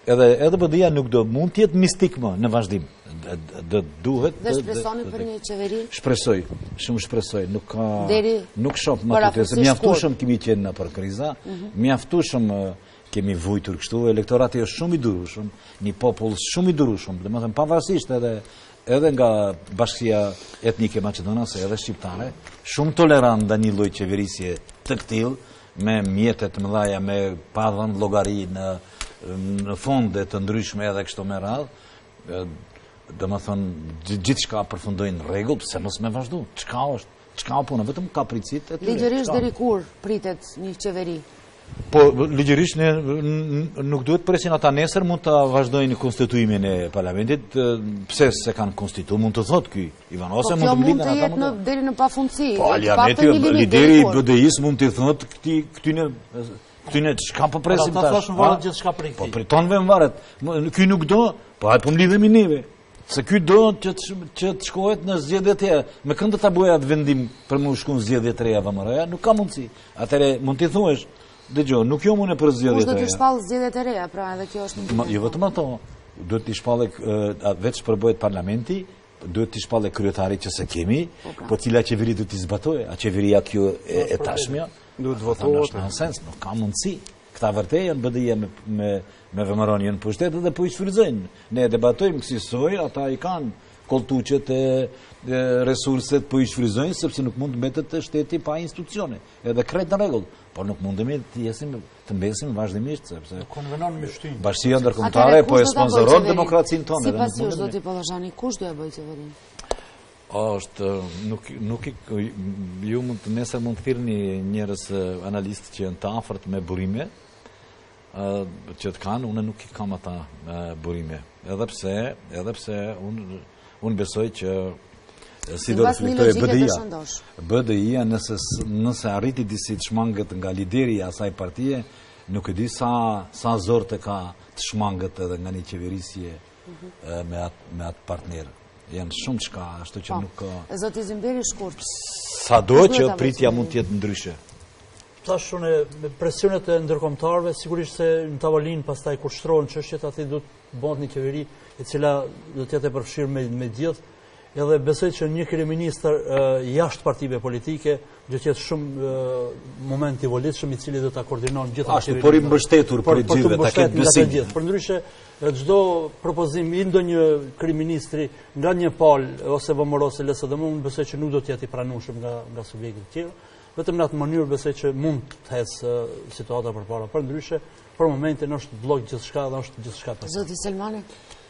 edhe BDI-a nuk do mund tjetë mistik më në vazhdim. Duhet... Dhe shpresoni për një qeveri? Shpresoj, shumë shpresoj. Nuk shop më të të se mjaftushëm kemi qenë në për kriza, mjaftushëm kemi vujtur kështu, elektorati është shumë i durushëm, një popull shumë i durushëm, dhe më thëmë pavarësisht edhe nga bashkësia etnike maqedonase edhe shqiptare, shumë tolerant dhe një lloj qeverisje të këtil, me mjetet mëdhaja, me padhën llogari në fonde të ndryshme edhe kështu me radhë, dhe më thënë, gjithë shka përfundojnë në regull, pëse mos me vazhdu, qka o punë, vetëm ka pritësit. Ligjërisht deri kur pritet një qeveri? Po, ligjërisht nuk duhet presin ata nesër, mund të vazhdojnë konstituimin e parlamentit, pse se kanë konstitu, mund të thotë ky Ivan, ose mund të mblindën ata mund të... Po, kjo mund të jetë deri në pafundësi. Po, lideri i BDI-s mund të thotë këtyne çka po presim tash. Ata thashën varet gjithçka prej këtij. Po, pritonve më varet. Ky nuk do, po hajtë po mlidhemi neve. Se ky do që të shkohet në zgjedhjet e me kënd ta bëja atë vendim për më shkuën zgjedhjet e reja VMR-ja, nuk ka mundësi. Atëre mund t'i thuash, dëgjoj, nuk jo mune për zgjedhjet e reja. Kush do të shpall zgjedhjet e reja, pra edhe kjo është. Jo vetëm ato, duhet t'i shpallë vetë përbëhet parlamenti, duhet t'i shpallë kryetari që se kemi, po cila qeveri duhet t'i zbatojë, a qeveria kjo e tashmja, duhet votohet. Në sens, nuk ka mundësi. Këta vërtej janë BDI me vëmëron janë për shtetë dhe po i shfryzojnë. Ne debatojmë kësisoj, ata i kanë koltuqet e resurset po i shfryzojnë, sepse nuk mund të mbetet të shteti pa institucione. Edhe krejt në regull, por nuk mundemi të mbesim vazhdimisht, sepse bashkësia ndërkombëtare po e sponsoron demokracinë tonë. Si pas jush do t'i Pollozhani, kush do e bëj qeverinë? Ju nesër mund të thirrni njerëz analistë që janë të afërt me burime, që të kanë, unë nuk i kam ata burime. Edhe pse unë besoj që si do reflektoj BDI-a nëse arriti disi të shmangët nga lideri asaj partije, nuk e di sa zorte ka të shmangët edhe nga një qeverisje me atë partnerë. Janë shumë qka, ashtu që nuk... Zoti Zimberi shkurt. Sa do që pritja mund tjetë ndryshe. Tash unë me presionet e ndërkombëtarëve, sigurisht se në tavolinë pastaj kur shtrohen çështjet aty do të bëhet një qeveri e cila do të jetë e përfshirë me gjithë, edhe besoj që një kryeministër jashtë partive politike do të jetë shumë moment i volitshëm i cili do ta koordinon gjithë qeverinë. Por i mbështetur për gjithë, ta ketë besim. Përndryshe çdo propozim i ndonjë kryeministri nga një palë ose VMR ose LSDM, unë besoj që nuk do të jetë i pranueshëm nga subjektet e tjerë. Vetëm në atë mënyrë besoj që mund të ecë situata përpara. Përndryshe, për momentin është blok gjithçka dhe është gjithçka pas. Zoti Selmani.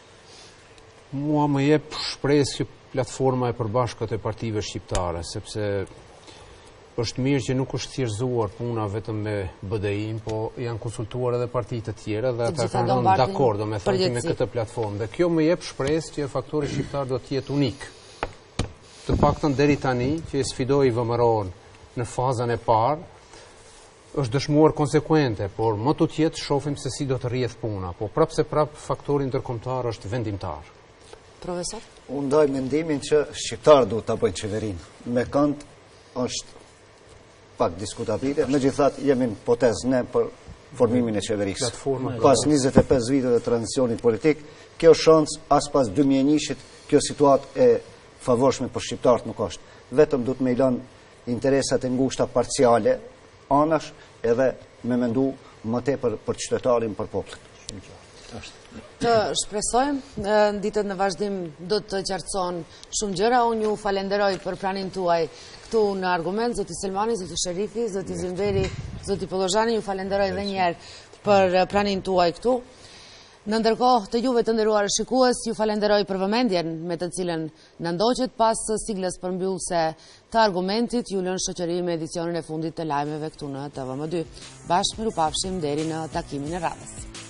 Mua më jep shpresë që platforma e përbashkët e partive shqiptare, sepse është mirë që nuk është thjeshtëzuar puna vetëm me BDI-n, po janë konsultuar edhe partitë të tjera dhe ata kanë rënë dakord me këtë platformë. Dhe kjo më jep shpresë që faktori shqiptar do të jetë unik. Të paktën deri tani që e sfidoi VMR-n në fazën e parë, është dëshmuar konsekuente, por më të tjetë shohim se si do të rrjedh puna, po prapë se prapë faktori ndërkombëtar është vendimtar. Profesor? Unë ndaj mendimin që shqiptarë duhet të bëjnë qeverinë. Me kënd është pak diskutabile, megjithatë jemi në potezë ne për formimin e qeverisë. Pas 25 vite të tranzicionit politik, kjo shansë as pas 2001-shit, kjo situatë e favorshme për shqiptarët nuk është. Vetëm duhet me i lënë interesat e ngushta parciale, anash edhe me mendu më tepër për qytetarin, për popullin. Të shpresojmë, në ditët në vazhdim do të qartëson shumë gjëra. Unë ju falenderoj për pranin tuaj këtu në Argument, zoti Selmani, zoti Sherifi, zoti Zimberi, zoti Pollozhani, ju falenderoj edhe njerë për pranin tuaj këtu. Në ndërkohë të juve të nderuar shikues, ju falenderoj për vëmendjen me të cilën në ndoqët pas siglës përmbyllëse të Argumentit, ju lënë shoqëri me edicionin e fundit të lajmeve këtu në TVM2. Bashkë mirupafshim deri në takimin e radhës.